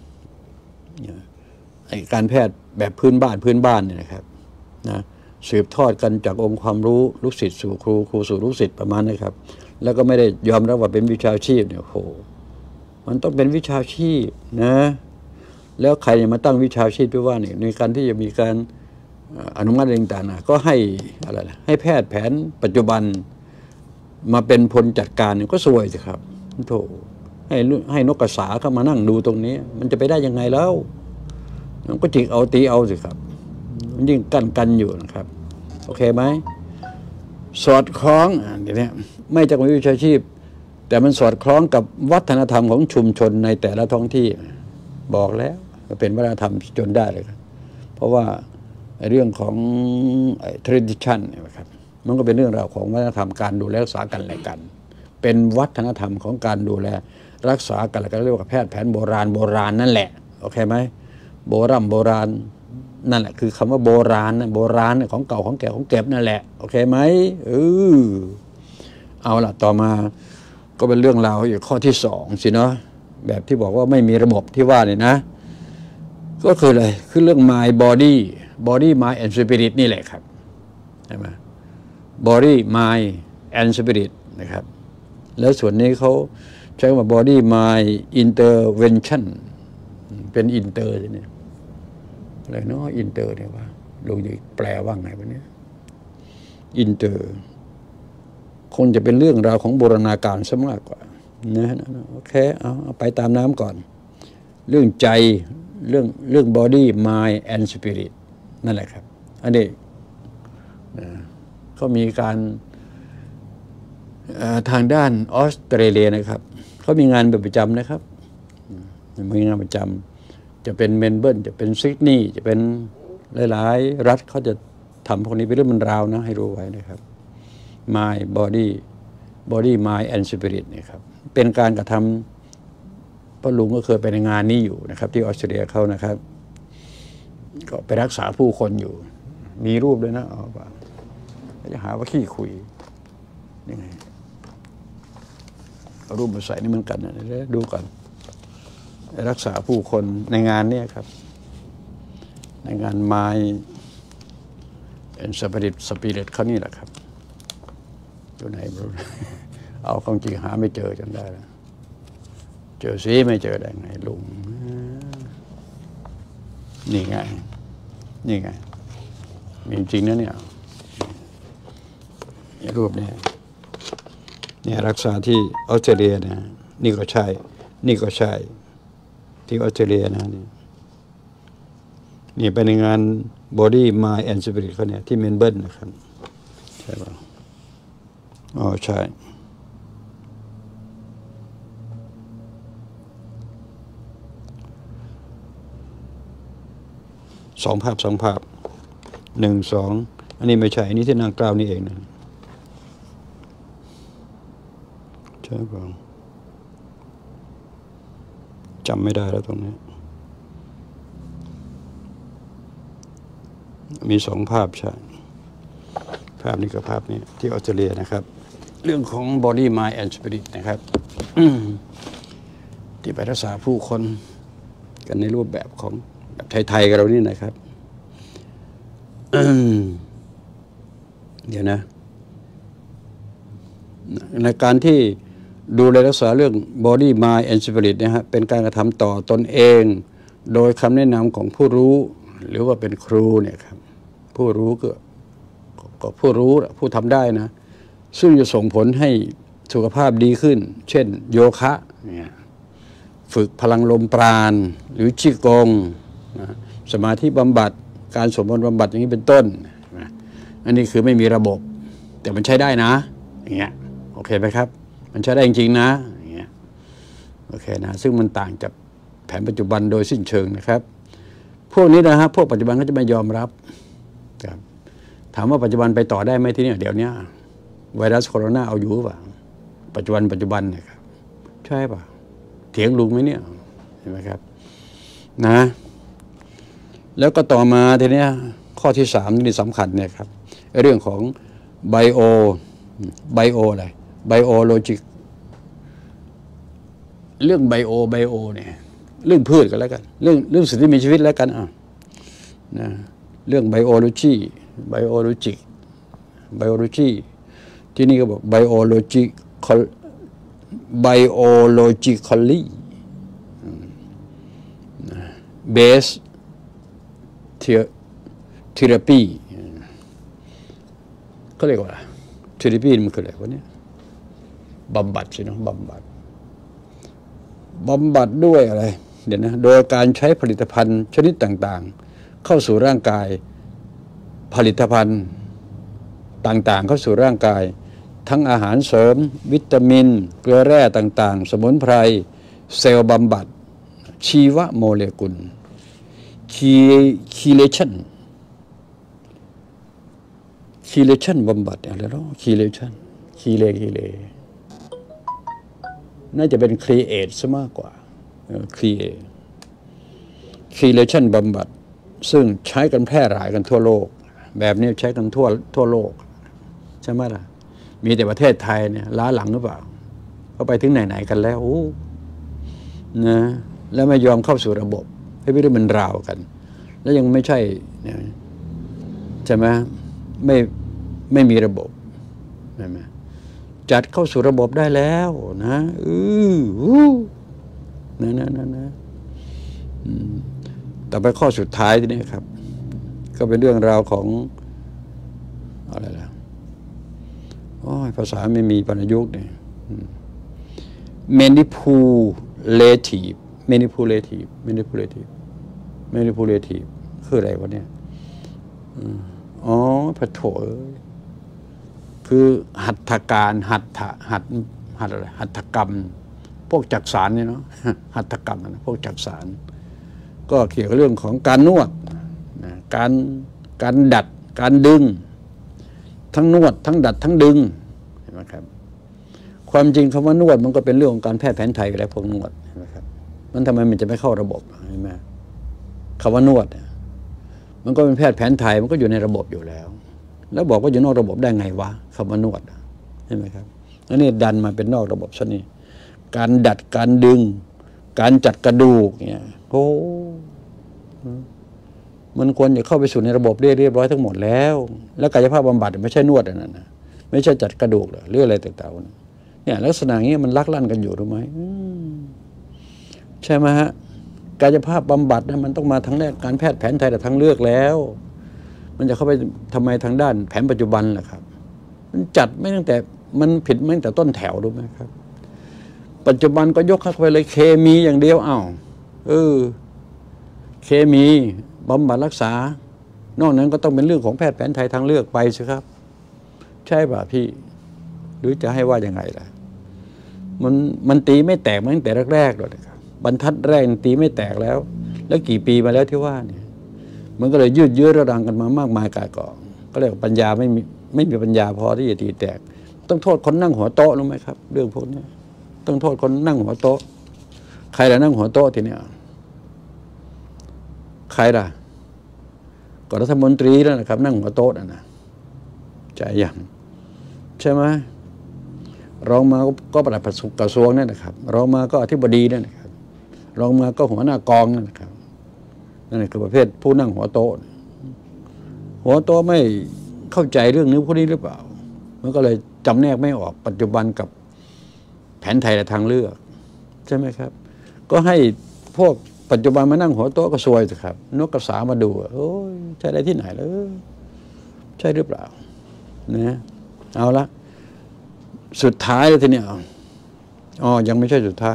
การแพทย์แบบพื้นบ้านเนี่ยนะครับนะสืบทอดกันจากองค์ความรู้ลูกศิษย์สู่ครูสู่ลูกศิษย์ประมาณนี้ครับแล้วก็ไม่ได้ยอมรับว่าเป็นวิชาชีพเนี่ยโหมันต้องเป็นวิชาชีพนะแล้วใครมาตั้งวิชาชีพด้วยว่าเนี่ยในการที่จะมีการอนุมัติอะไรต่างๆก็ให้อะไรนะให้แพทย์แผนปัจจุบันมาเป็นพลจัดการก็สวยสิครับโถให้นกกระสาเข้ามานั่งดูตรงนี้มันจะไปได้ยังไงแล้วมันก็จิกเอาตีเอาสิครับมันยิ่งกันอยู่นะครับโอเคไหมสอดคล้องอย่างนี้ไม่จากวิชาชีพแต่มันสอดคล้องกับวัฒนธรรมของชุมชนในแต่ละท้องที่บอกแล้วเป็นวัฒนธรรมจนได้เลยครับเพราะว่าเรื่องของtradition เนี่ยครับมันก็เป็นเรื่องราวของวัฒนธรรมการดูแลรักษากันและกันเป็นวัฒนธรรมของการดูแลรักษากันและกันเรียกว่าแพทย์แผนโบราณนั่นแหละโอเคไหมโบราณนั่นแหละคือคำว่าโบราณของเก่าของแก่ของเก็บนั่นแหละโอเคไหมเอาล่ะต่อมาก็เป็นเรื่องราวอยู่ข้อที่2สิเนาะแบบที่บอกว่าไม่มีระบบที่ว่าเนี่ยนะก็คืออะไรคือเรื่อง mind body mind and spirit นี่แหละครับใช่ไหม body mind and spirit นะครับแล้วส่วนนี้เขาใช้คำว่า body mind intervention เป็น inter เนี่ยอะไรเนาะ inter เนี่ยว่าลุงจะแปลว่าไงวะเนี่ย inter คงจะเป็นเรื่องราวของบูรณาการซะมากกว่านะโอเคเอาไปตามน้ำก่อนเรื่องใจเรื่อง body mind and spirit นั่นแหละครับอันนี้ก็มีการทางด้านออสเตรเลียนะครับเขามีงานเป็นประจำนะครับมีงานประจำจะเป็นเมลเบิร์นจะเป็นซิดนีย์จะเป็นหลายๆรัฐเขาจะทำพวกนี้เป็นเรื่องมันราวนะให้รู้ไว้นะครับ mind body mind and spirit นี่ครับเป็นการกระทำพ่อลุงก็เคยไปในงานนี้อยู่นะครับที่ออสเตรเลียเขานะครับก็ไปรักษาผู้คนอยู่มีรูปด้วยนะจะหาว่าขี้คุยยังไงเอารูปมาใส่นี่เหมือนกันนะดูก่อนรักษาผู้คนในงานนี้ครับในงานไม้เป็นสปิริตเขานี่แหละครับอยู่ไหนไม่รู้เอาความจริงหาไม่เจอจนได้แล้วเจอซิไม่เจอได้ไงลุงนี่ไงมีจริงนะเนี่ยรูปเนี่ยรักษาที่ออสเตรเลียนะนี่ก็ใช่ที่ออสเตรเลียนะนี่นี่ไปในงาน Body Mind and Spirit เขาเนี่ยที่เมลเบิร์นนะครับใช่ป่ะอ๋อใช่สองภาพ1 2อันนี้ไม่ใช่อันนี้ที่นางกล่าวนี่เองนะใช่ป่ะจำไม่ได้แล้วตรงนี้มี2 ภาพใช่ภาพนี้กับภาพนี้ที่ออสเตรเลียนะครับเรื่องของ Body Mind and Spirit นะครับที่ไปรักษาผู้คนกันในรูปแบบของแบบไทยๆกับเรานี่นะครับเดี๋ยวนะในการที่ดูแลรักษาเรื่อง Body Mind and Spirit นะฮะเป็นการกระทำต่อตนเองโดยคำแนะนำของผู้รู้หรือว่าเป็นครูเนี่ยครับผู้รู้ก็ผู้รู้ผู้ทำได้นะซึ่งจะส่งผลให้สุขภาพดีขึ้นเช่นโยคะเนี่ยฝึกพลังลมปราณหรือจิกงนะสมาธิบำบัดการสวดมนต์บำบัดอย่างนี้เป็นต้นนะอันนี้คือไม่มีระบบแต่มันใช้ได้นะอย่างเงี้ยโอเคไหมครับมันใช้ได้จริงๆนะอย่างเงี้ยโอเคนะซึ่งมันต่างจากแผนปัจจุบันโดยสิ้นเชิงนะครับพวกนี้นะฮะพวกปัจจุบันก็จะไม่ยอมรับครับถามว่าปัจจุบันไปต่อได้ไหมที่นี่เดี๋ยวนี้ไวรัสโคโรนาเอาอยู่ป่ะปัจจุบันเนี่ยครับใช่ป่ะเถียงลุงไหมเนี่ยเห็นไหมครับนะแล้วก็ต่อมาทีนี้ข้อที่3นี่สำคัญเนี่ยครับเรื่องของไบโออะไรไบโอโลจิกเรื่องไบโอเนี่ยเรื่องพืชกันแล้วกันเรื่องสิ่งที่มีชีวิตแล้วกันนะเรื่องไบโอโลจีที่นี่ก็บอกไบโอโลจิคอลลี่เบสเทอราปีเขาเรียกว่าอะไรเทอราปีมันคืออะไรวะเนี่ยบำบัดใช่ไหมบำบัดด้วยอะไรเดี๋ยวนะโดยการใช้ผลิตภัณฑ์ชนิดต่างๆเข้าสู่ร่างกายผลิตภัณฑ์ต่างๆเข้าสู่ร่างกายทั้งอาหารเสริมวิตามินเกลือแร่ต่างๆสมุนไพรเซลล์บำบัดชีวโมเลกุลคีเลชันบำบัดอะไรเนาะคีเลน่าจะเป็นครีเอทซะมากกว่าคีเลชันบำบัดซึ่งใช้กันแพร่หลายกันทั่วโลกแบบนี้ใช้กันทั่วโลกใช่ไหมล่ะมีแต่ประเทศไทยเนี่ยล้าหลังหรือเปล่าเขาไปถึงไหนกันแล้วนะแล้วไม่ยอมเข้าสู่ระบบให้ไม่ได้มันราวกันแล้วยังไม่ใช่ใช่ไหมไม่มีระบบใช่ไหมจัดเข้าสู่ระบบได้แล้วนะนะต่อไปข้อสุดท้ายทีนี้ครับก็เป็นเรื่องราวของอะไรล่ะภาษาไม่มีวรรณยุกต์เนี่ย manipulative คืออะไรวะเนี่ยพระโถคือหัตถการหัตอะไรหัตถกรรมพวกจักสารเนี่ยเนาะหัตถกรรมนะพวกจักสารก็เกี่ยวกับเรื่องของการนวดการดัดการดึงทั้งนวดทั้งดัดทั้งดึงเห็นไหมครับความจริงคำว่านวดมันก็เป็นเรื่องของการแพทย์แผนไทยอยู่แล้วพวกนวดเห็นไหมครับมันทำไมมันจะไม่เข้าระบบเห็นไหมคำว่านวดมันก็เป็นแพทย์แผนไทยมันก็อยู่ในระบบอยู่แล้วบอกว่าอยู่นอกระบบได้ไงวะคำว่านวดเห็นไหมครับอันนี้ดันมาเป็นนอกระบบซะนี่การดัดการดึงการจัดกระดูกเนี่ยมันควรจะเข้าไปสู่ในระบบเรียบร้อยทั้งหมดแล้วกายภาพบำบัดไม่ใช่นวดนั่นนะไม่ใช่จัดกระดูกหรืออะไรต่างๆเนี่ยลักษณะนี้มันลักลั่นกันอยู่รู้ไหมใช่ไหมฮะกายภาพบำบัดนะมันต้องมาทั้งแรกการแพทย์แผนไทยแต่ทั้งเลือกแล้วมันจะเข้าไปทำไมทางด้านแผนปัจจุบันล่ะครับมันจัดไม่ตั้งแต่มันผิดไม่ตั้งแต่ต้นแถวรู้ไหมครับปัจจุบันก็ยกเข้าไปเลยเคมีอย่างเดียวเคมีบำบัดรักษานอกนั้นก็ต้องเป็นเรื่องของแพทย์แผนไทยทางเลือกไปสิครับใช่ป่ะพี่หรือจะให้ว่ายังไงล่ะมันตีไม่แตกมาตั้งแต่แรกๆหรอกครับบรรทัดแรกตีไม่แตกแล้วกี่ปีมาแล้วที่ว่าเนี่ยมันก็เลยยืดเยื้อระดังกันมามากมายกายกองก็เลยปัญญาไม่มีปัญญาพอที่จะตีแตกต้องโทษคนนั่งหัวโต๊ะรู้ไหมครับเรื่องพวกนี้ต้องโทษคนนั่งหัวโต๊ะใครล่ะนั่งหัวโต๊ะทีเนี้ยใครล่ะก็รัฐมนตรีแล้วนะครับนั่งหัวโต๊ะนะใจยังใช่ไหมรองมาก็ปลัดกระทรวงนั่นนะครับรองมาก็อธิบดีนั่นนะครับรองมาก็หัวหน้ากองนั่นนะครับนั่นคือประเภทผู้นั่งหัวโต๊ะไม่เข้าใจเรื่องนี้พวกนี้หรือเปล่ามันก็เลยจำแนกไม่ออกปัจจุบันกับแผนไทยและทางเลือกใช่ไหมครับก็ให้พวกปัจจุบันมานั่งหัวโต๊ะก็ซวยสิครับนกกระสามาดูโอ้ยใช่ได้ที่ไหนเลยใช่หรือเปล่านะเอาละสุดท้ายแล้วทีนี้ยังไม่ใช่สุดท้าย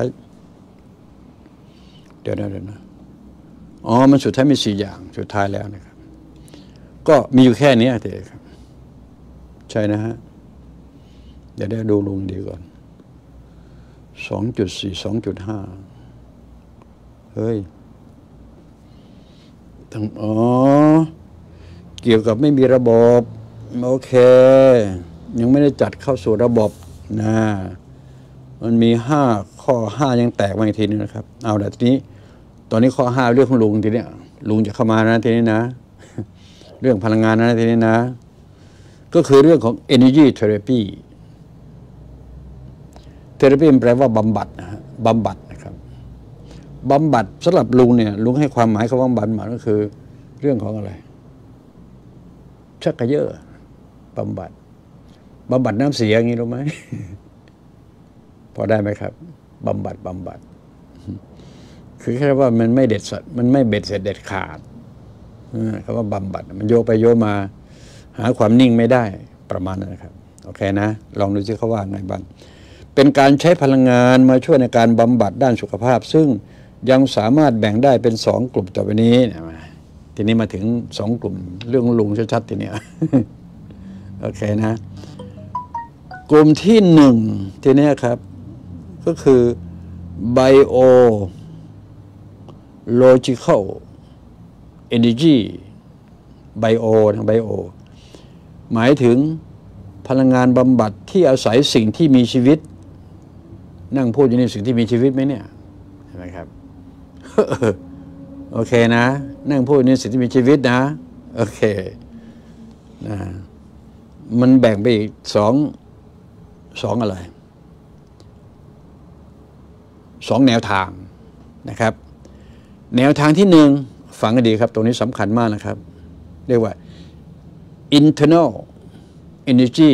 เดี๋ยวนะมันสุดท้ายมี4 อย่างสุดท้ายแล้วนะครับก็มีอยู่แค่นี้เองครับใช่นะฮะเดี๋ยวได้ดูลุงดีก่อน 2.4 2.5 เฮ้ยเกี่ยวกับไม่มีระบบโอเคยังไม่ได้จัดเข้าสู่ระบบนะมันมีข้อ 5ยังแตกมาอีกทีนึงนะครับเอาแต่ทีนี้ตอนนี้ข้อ 5เรื่องของลุงทีนี้ลุงจะเข้ามานะทีนี้นะเรื่องพลังงานนะทีนี้นะก็คือเรื่องของ energy therapy แปลว่าบำบัดนะฮะบำบัดนะครับบำบัดสำหรับลุงเนี่ยลุงให้ความหมายคำว่าบำบัดก็คือเรื่องของอะไรชักกระเยอะบำบัดน้ำเสียอย่างนี้รู้ไหม พอได้ไหมครับบำบัดคือแค่ว่ามันไม่เด็ดสดมันไม่เบ็ดเสร็จเด็ดขาดคำว่าบำบัดมันโยไปโยมาหาความนิ่งไม่ได้ประมาณนั้นนะครับโอเคนะลองดูซิเขาว่าไงบ้างเป็นการใช้พลังงานมาช่วยในการบำบัดด้านสุขภาพซึ่งยังสามารถแบ่งได้เป็น2 กลุ่มต่อไปนี้ทีนี้มาถึง2 กลุ่มเรื่องลุงชัดๆทีนี้ โอเคนะกลุ่มที่1ทีนี้ครับก็คือ biological energy bio ทาง bio หมายถึงพลังงานบำบัดที่อาศัยสิ่งที่มีชีวิตนั่งพูดอยู่ในสิ่งที่มีชีวิตไหมเนี่ยเห็นไหมครับ โอเคนะนั่งพูดในสิ่งที่มีชีวิตนะโอเคนะมันแบ่งไปอีก2อะไร2 แนวทางนะครับแนวทางที่1ฟังกันดีครับตรงนี้สำคัญมากนะครับเรียกว่า internal energy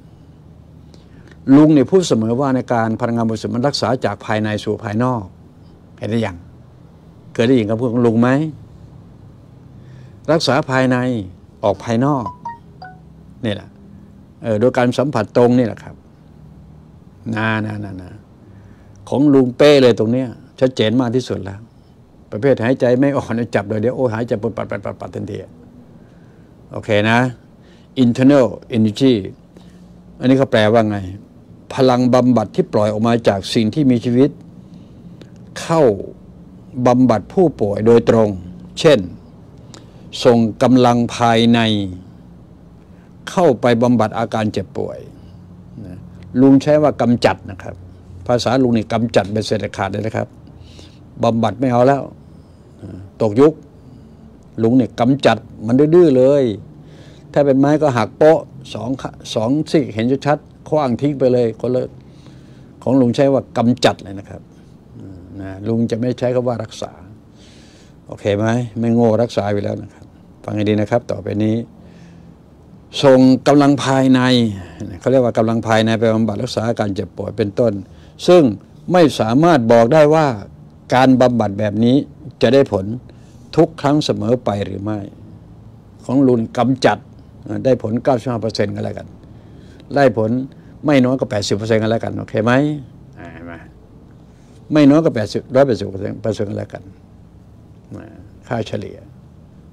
ลุงเนี่ยพูดเสมอว่าในการพลังงานบริสุทธิ์มันรักษาจากภายในสู่ภายนอกเห็นได้ยังเคยได้ยินคำพูดของลุงไหมรักษาภายในออกภายนอกนี่แหละโดยการสัมผัสตรงนี่แหละครับนะของลุงเป้เลยตรงเนี้ยชัดเจนมากที่สุดแล้วประเภทหายใจไม่ออกจับเลยเดี๋ยวหายใจปัดทันทีโอเคนะ internal energy อันนี้เขาแปลว่าไงพลังบำบัดที่ปล่อยออกมาจากสิ่งที่มีชีวิตเข้าบำบัดผู้ป่วยโดยตรงเช่นส่งกำลังภายในเข้าไปบำบัดอาการเจ็บป่วยลุงใช้ว่ากำจัดนะครับภาษาลุงนี่กำจัดเป็นเศษขาดเลยนะครับบำบัดไม่เอาแล้วตกยุคลุงเนี่ยกำจัดมันดื้อเลยถ้าเป็นไม้ก็หักโป๊ะสองซี่เห็นชัดๆคว้างทิ้งไปเลยคนละของลุงใช้ว่ากำจัดเลยนะครับลุงจะไม่ใช้คำว่ารักษาโอเคไหมไม่โง่รักษาไปแล้วนะครับฟังให้ดีนะครับต่อไปนี้ส่งกำลังภายในเขาเรียกว่ากำลังภายในไปบำบัดรักษาอาการเจ็บป่วยเป็นต้นซึ่งไม่สามารถบอกได้ว่าการบำบัดแบบนี้จะได้ผลทุกครั้งเสมอไปหรือไม่ของลุงกำจัดได้ผล 95% กันแล้วกันได้ผลไม่น้อยกว่า 80% กันแล้วกันโอเคไหมไม่น้อยกว่า180% กันแล้วกันค่าเฉลี่ย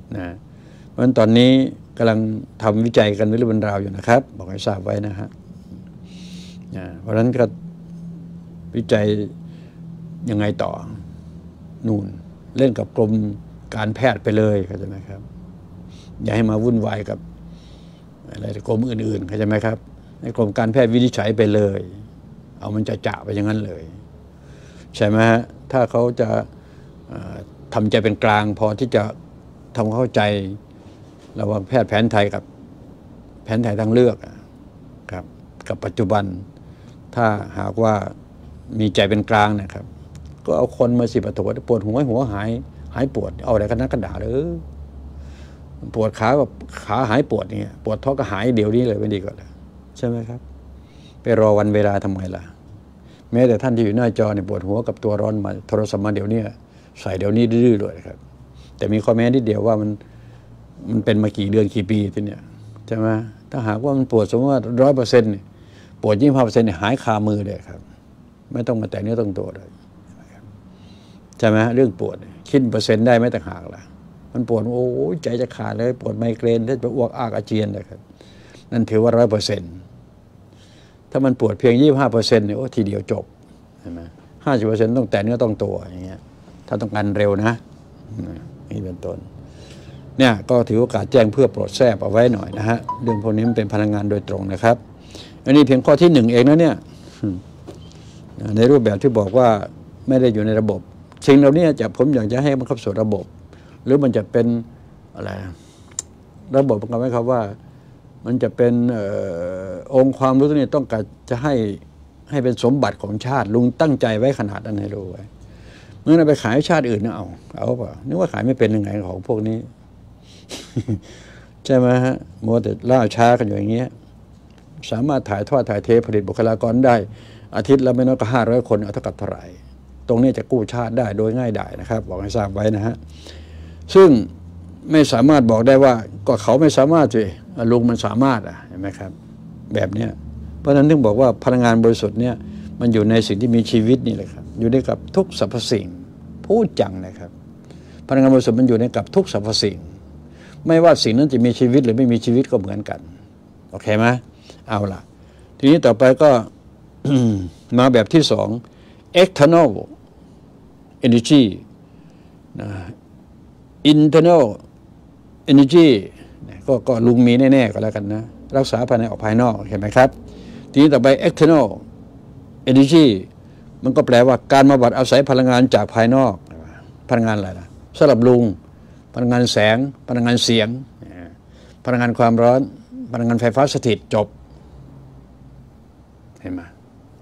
นะเพราะฉะนั้นตอนนี้กำลังทำวิจัยกันเรื่องบรรดาวอยู่นะครับบอกให้ทราบไว้นะฮะเพราะฉะนั้นก็วิจัยยังไงต่อนู่นเล่นกับกรมการแพทย์ไปเลยเข้าใจไหมครับอย่าให้มาวุ่นวายกับอะไรกรมอื่นๆเข้าใจไหมครับในกรมการแพทย์วินิจฉัยไปเลยเอามันจะไปอย่างนั้นเลยใช่ไหมฮะถ้าเขาจะทำใจเป็นกลางพอที่จะทำเข้าใจระหว่างแพทย์แผนไทยกับแผนไทยทางเลือกครับกับปัจจุบันถ้าหากว่ามีใจเป็นกลางนะครับก็เอาคนมาปวดหัวหายปวดเอาอะไรกันนักกันด่าเลยปวดขากับขาหายปวดเนี่ยปวดท้องก็หายเดี๋ยวนี้เลยไม่ดีกว่าเลยใช่ไหมครับไปรอวันเวลาทำไมล่ะแม้แต่ท่านที่อยู่หน้าจอเนี่ยปวดหัวกับตัวร้อนมาโทรศัพท์มาเดี๋ยวนี้ใส่เดี๋ยวนี้ดื้อๆเลยครับแต่มีข้อแม้นิดเดียวว่ามันเป็นมากี่เดือนกี่ปีทีเนี่ยใช่ไหมถ้าหากว่ามันปวดสมมติว่า100%ปวด25%เนี่ยหายคามือเลยครับไม่ต้องมาแตะเนื้อต้องตัวเลยใช่ไหมเรื่องปวดคิดเปอร์เซ็นต์ได้ไม่ต่างหากล่ะมันปวดโอ้ยใจจะขาดเลยปวดไมเกรนถ้าจะอ้วกอากอาเจียนเลยครับนั่นถือว่า100%ถ้ามันปวดเพียง25%เนี่ยโอ้ทีเดียวจบใช่ไหม50%ต้องแตะเนื้อต้องตัวอย่างเงี้ยถ้าต้องการเร็วนะนี่เป็นต้นเนี่ยก็ถือโอกาสแจ้งเพื่อโปรดแทรกเอาไว้หน่อยนะฮะเรื่องพวกนี้มันเป็นพลังงานโดยตรงนะครับอันนี้เพียงข้อที่1เองนะเนี่ยในรูปแบบที่บอกว่าไม่ได้อยู่ในระบบสิ่งเหล่านี้ผมอยากจะให้มันเข้าสู่ระบบหรือมันจะเป็นอะไรระบบมันก็หมายความว่ามันจะเป็นองค์ความรู้ตัวนี้ต้องการจะให้เป็นสมบัติของชาติลุงตั้งใจไว้ขนาดนั้นให้รู้ไว้เมื่อเราไปขายชาติอื่นนะเอาเปล่านึกว่าขายไม่เป็นยังไงของพวกนี้ ใช่ไหมฮะมัวแต่ล่าช้ากันอยู่อย่างเงี้ยสามารถถ่ายเทผลิตบุคลากรได้อาทิตย์ละไม่น้อยกว่า500 คนเอาเท่ากับเท่าไหร่ตรงนี้จะกู้ชาติได้โดยง่ายดายนะครับบอกให้ทราบไว้นะฮะซึ่งไม่สามารถบอกได้ว่าก็เขาไม่สามารถสิลุงมันสามารถเห็นไหมครับแบบเนี้ยเพราะฉะนั้นถึงบอกว่าพลังงานบริสุทธิ์เนี่ยมันอยู่ในสิ่งที่มีชีวิตนี่แหละครับอยู่ในกับทุกสรรพสิ่งพูดจังนะครับพลังงานบริสุทธิ์มันอยู่ในกับทุกสรรพสิ่งไม่ว่าสิ่งนั้นจะมีชีวิตหรือไม่มีชีวิตก็เหมือนกันโอเคไหมเอาล่ะทีนี้ต่อไปก็ มาแบบที่2 external energy internal energy ก็ลุงมีแน่ๆก็แล้วกันนะรักษาภายในออกภายนอกเห็นไหมครับทีนี้ต่อไป external energy มันก็แปลว่าการบำบัดอาศัยพลังงานจากภายนอกพลังงานอะไรล่ะสำหรับลุงพลังงานแสงพลังงานเสียงพลังงานความร้อนพลังงานไฟฟ้าสถิตจบเห็นไหม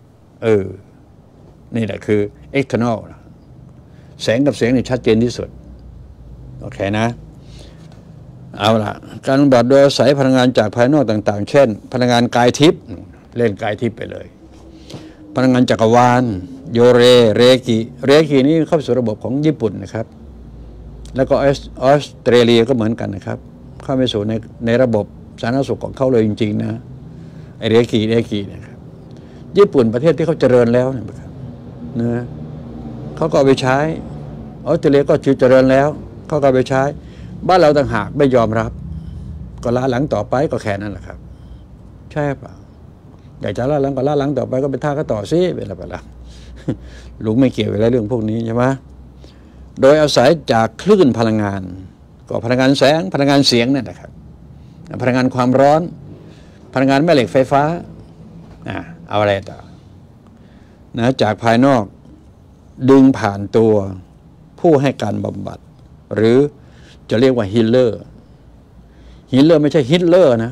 นี่แหละคือ external แสงกับเสียงนี่ชัดเจนที่สุดโอเคนะเอาล่ะการบำบัดโดยอาศัยพลังงานจากภายนอกต่างๆเช่นพลังงานกายทิพย์เล่นกายทิพย์ไปเลยพลังงานจักรวาลโยเรกินี่เข้าสู่ระบบของญี่ปุ่นนะครับแล้วก็ออสเตรเลียก็เหมือนกันนะครับเข้าไปสู่ในระบบสาธารณสุขของเขาเลยจริงๆนะไอเรกินะครับญี่ปุ่นประเทศที่เขาเจริญแล้วนะครับนะเขาก็เอาไปใช้ออสเตรเลียก็เจริญแล้วเขาก็เอาไปใช้บ้านเราต่างหากไม่ยอมรับก็ล้าหลังต่อไปก็แค่นั้นแหละครับใช่เปล่าอยากจะล้าหลังก็ล้าหลังต่อไปก็ไปท่าก็ต่อซิเวลาลุงไม่เกี่ยวกับเรื่องพวกนี้ใช่ไหมโดยอาศัยจากคลื่นพลังงานก็พลังงานแสงพลังงานเสียงนั่นนะครับพลังงานความร้อนพลังงานแม่เหล็กไฟฟ้าเอาอะไรต่อนะจากภายนอกดึงผ่านตัวผู้ให้การบำบัดหรือจะเรียกว่าฮีลเลอร์ไม่ใช่ฮิตเลอร์นะ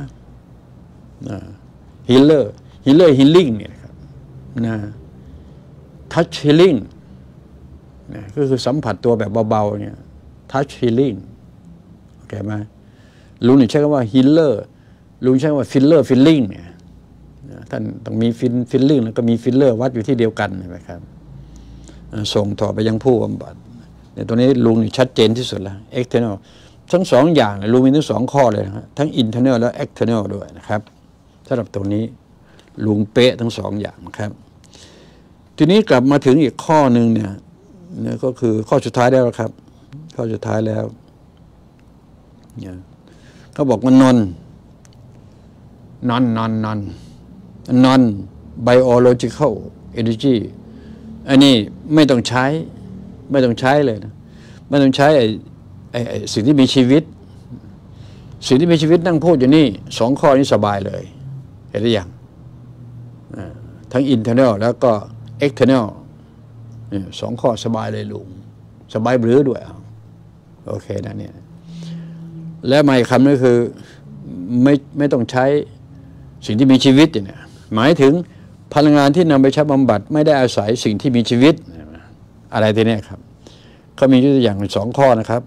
ฮีลเลอร์ฮีลลิ่งเนี่ยครับนะทัชฮีลลิ่งก็คือสัมผัสตัวแบบเบาๆเนี่ยทัชฮีลลิ่งโอเคไหมลุงนี่ใช้คำว่าฮีลเลอร์ลุงใช้คำว่าฟิลเลอร์ฟิลลิ่งเนี่ยท่านต้องมีฟิลลิ่งแล้วก็มีฟิลเลอร์วัดอยู่ที่เดียวกันใช่ไหมครับส่งต่อไปยังผู้บำบัดในตัวนี้ลุงนี่ชัดเจนที่สุดแล้ว external ทั้งสองอย่างลุงมีทั้ง2 ข้อเลยนะทั้ง internal และ external ด้วยนะครับสำหรับตรงนี้ลุงเป๊ะทั้ง2 อย่างนะครับทีนี้กลับมาถึงอีกข้อหนึ่งเนี่ยก็คือข้อสุดท้ายแล้วครับข้อสุดท้ายแล้วเขาบอกว่านอนbiological energy อันนี้ไม่ต้องใช้เลยนะไม่ต้องใช้ไอ้สิ่งที่มีชีวิตนั่งพูดอยู่นี่2 ข้อนี้สบายเลยเห็นหรือยังทั้ง internal แล้วก็ external 2 ข้อสบายเลยลุงสบายหรือด้วยโอเคนะเนี่ยและหมายคำนั้นคือไม่ต้องใช้สิ่งที่มีชีวิตเนี่ยหมายถึงพลังงานที่นำไปใช้บำบัดไม่ได้อาศัยสิ่งที่มีชีวิตอะไรทีนี้ครับเขามีตัวอย่าง2 ข้อนะครับ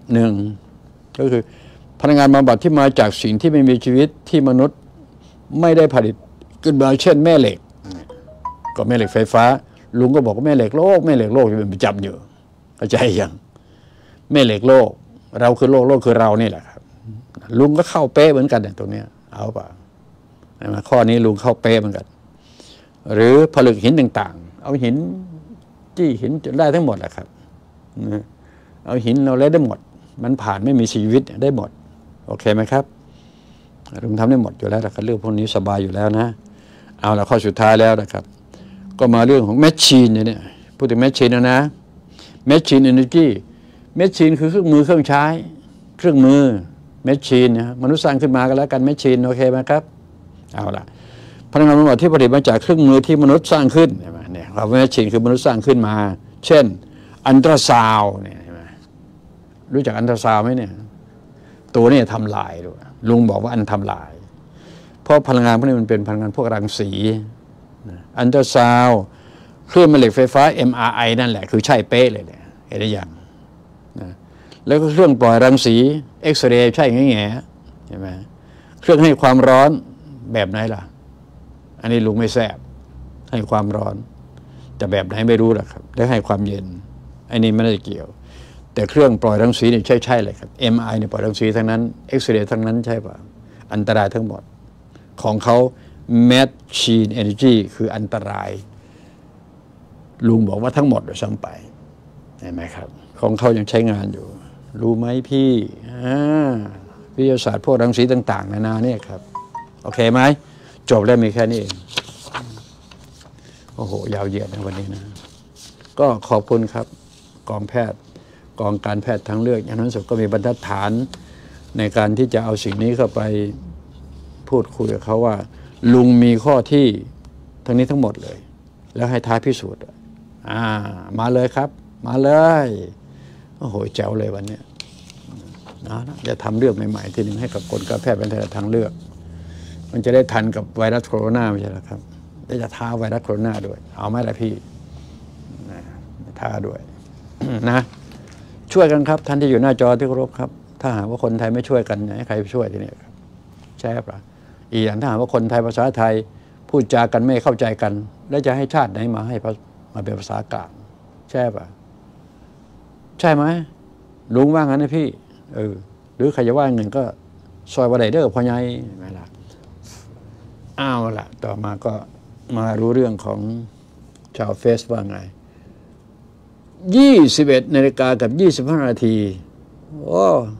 1ก็คือพลังงานบำบัดที่มาจากสิ่งที่ไม่มีชีวิตที่มนุษย์ไม่ได้ผลิตขึ้นมาเช่นแม่เหล็กก็แม่เหล็กไฟฟ้าลุงก็บอกว่าแม่เหล็กโลกจะเป็นประจำอยู่เข้าใจยังแม่เหล็กโลกเราคือโลกคือเรานี่แหละครับลุงก็เข้าเป๊ะเหมือนกันเนี่ยตรงนี้เอาป่ะข้อนี้ลุงเข้าเป๊ะเหมือนกันหรือผลึกหินต่างๆเอาหินจี้หินจนได้ทั้งหมดแหละครับเอาหินเราเล่นได้หมดมันผ่านไม่มีชีวิตได้หมดโอเคไหมครับลุงทำได้หมดอยู่แล้วนะครับเรื่องพวกนี้สบายอยู่แล้วนะเอาละข้อสุดท้ายแล้วนะครับก็มาเรื่องของแมชชีนเนี่ยพูดถึงแมชชีนนะแมชชีนเอเนอร์จีแมชชีนคือเครื่องมือเครื่องใช้เครื่องมือแมชชีนนะมนุษย์สร้างขึ้นมากันแล้วกันแมชชีนโอเคไหมครับเอาละพลังงานบำบัดที่ผลิตมาจากเครื่องมือที่มนุษย์สร้างขึ้นใช่ไหมเนี่ยความแมชชีนคือมนุษย์สร้างขึ้นมาเช่นอัลตราซาวน์เนี่ยรู้จักอัลตราซาวน์ไหมเนี่ยตัวนี้ทำลายด้วยลุงบอกว่าอันทำลายเพราะพลังงานพวกนี้มันเป็นพลังงานพวกรังสีอัลตราซาวน์คลื่นแม่เหล็กไฟฟ้า MRI นั่นแหละคือใช่เป๊ะเลยเนี่ยเห็นได้ยังนะแล้วก็เครื่องปล่อยรังสีเอ็กซเรย์ใช่แง่ๆใช่ไหมเครื่องให้ความร้อนแบบไหนล่ะอันนี้ลุงไม่แทรกให้ความร้อนแต่แบบไหนไม่รู้หรอกครับแล้วให้ความเย็นอันนี้ไม่ได้เกี่ยวแต่เครื่องปล่อยรังสีนี่ใช่เลยครับ MRI เนี่ยปล่อยรังสีทั้งนั้นเอ็กซเรย์ทั้งนั้นใช่ป่ะอันตรายทั้งหมดของเขาMachine Energy คืออันตรายลุงบอกว่าทั้งหมดโดยซ้ำไปเห็นไหมครับของเขายังใช้งานอยู่รู้ไหมพี่วิทยาศาสตร์พวกรังสีต่างๆนานาเนี่ยครับโอเคไหมจบแล้วมีแค่นี้เองโอ้โหยาวเหยียดนะวันนี้นะก็ขอบคุณครับกองแพทย์กองการแพทย์ทางเลือกอย่างนั้นสุดก็มีบรรทัดฐานในการที่จะเอาสิ่งนี้เข้าไปพูดคุยกับเขาว่าลุงมีข้อที่ทั้งนี้ทั้งหมดเลยแล้วให้ท้าพิสูจน์มาเลยครับมาเลยโอ้โหแจ๋วเลยวันนี้นะจะทำเรื่องใหม่ๆทีหนึ่งให้กับคนการแพทย์เป็นทางเลือกมันจะได้ทันกับไวรัสโคโรนาไม่ใช่หรอครับได้จะท้าไวรัสโคโรนาด้วยเอาไหมล่ะพี่ท้าด้วยนะช่วยกันครับท่านที่อยู่หน้าจอที่เคารพครับถ้าหากว่าคนไทยไม่ช่วยกันให้ใครช่วยทีนี้ครับใช่ปะอีกอย่างถ้าหากว่าคนไทยภาษาไทยพูดจากันไม่เข้าใจกันแล้วจะให้ชาติไหนมาให้มาเป็นภาษากลางใช่ปะใช่ไหมลุงว่างั้นนะพี่หรือใครจะว่าเงินก็ซอยวันไหนเด้อพอไงไม่ล่ะอ้าวล่ะต่อมาก็มารู้เรื่องของชาวเฟซว่าไง21:25 กับ 25 นาทีโอ้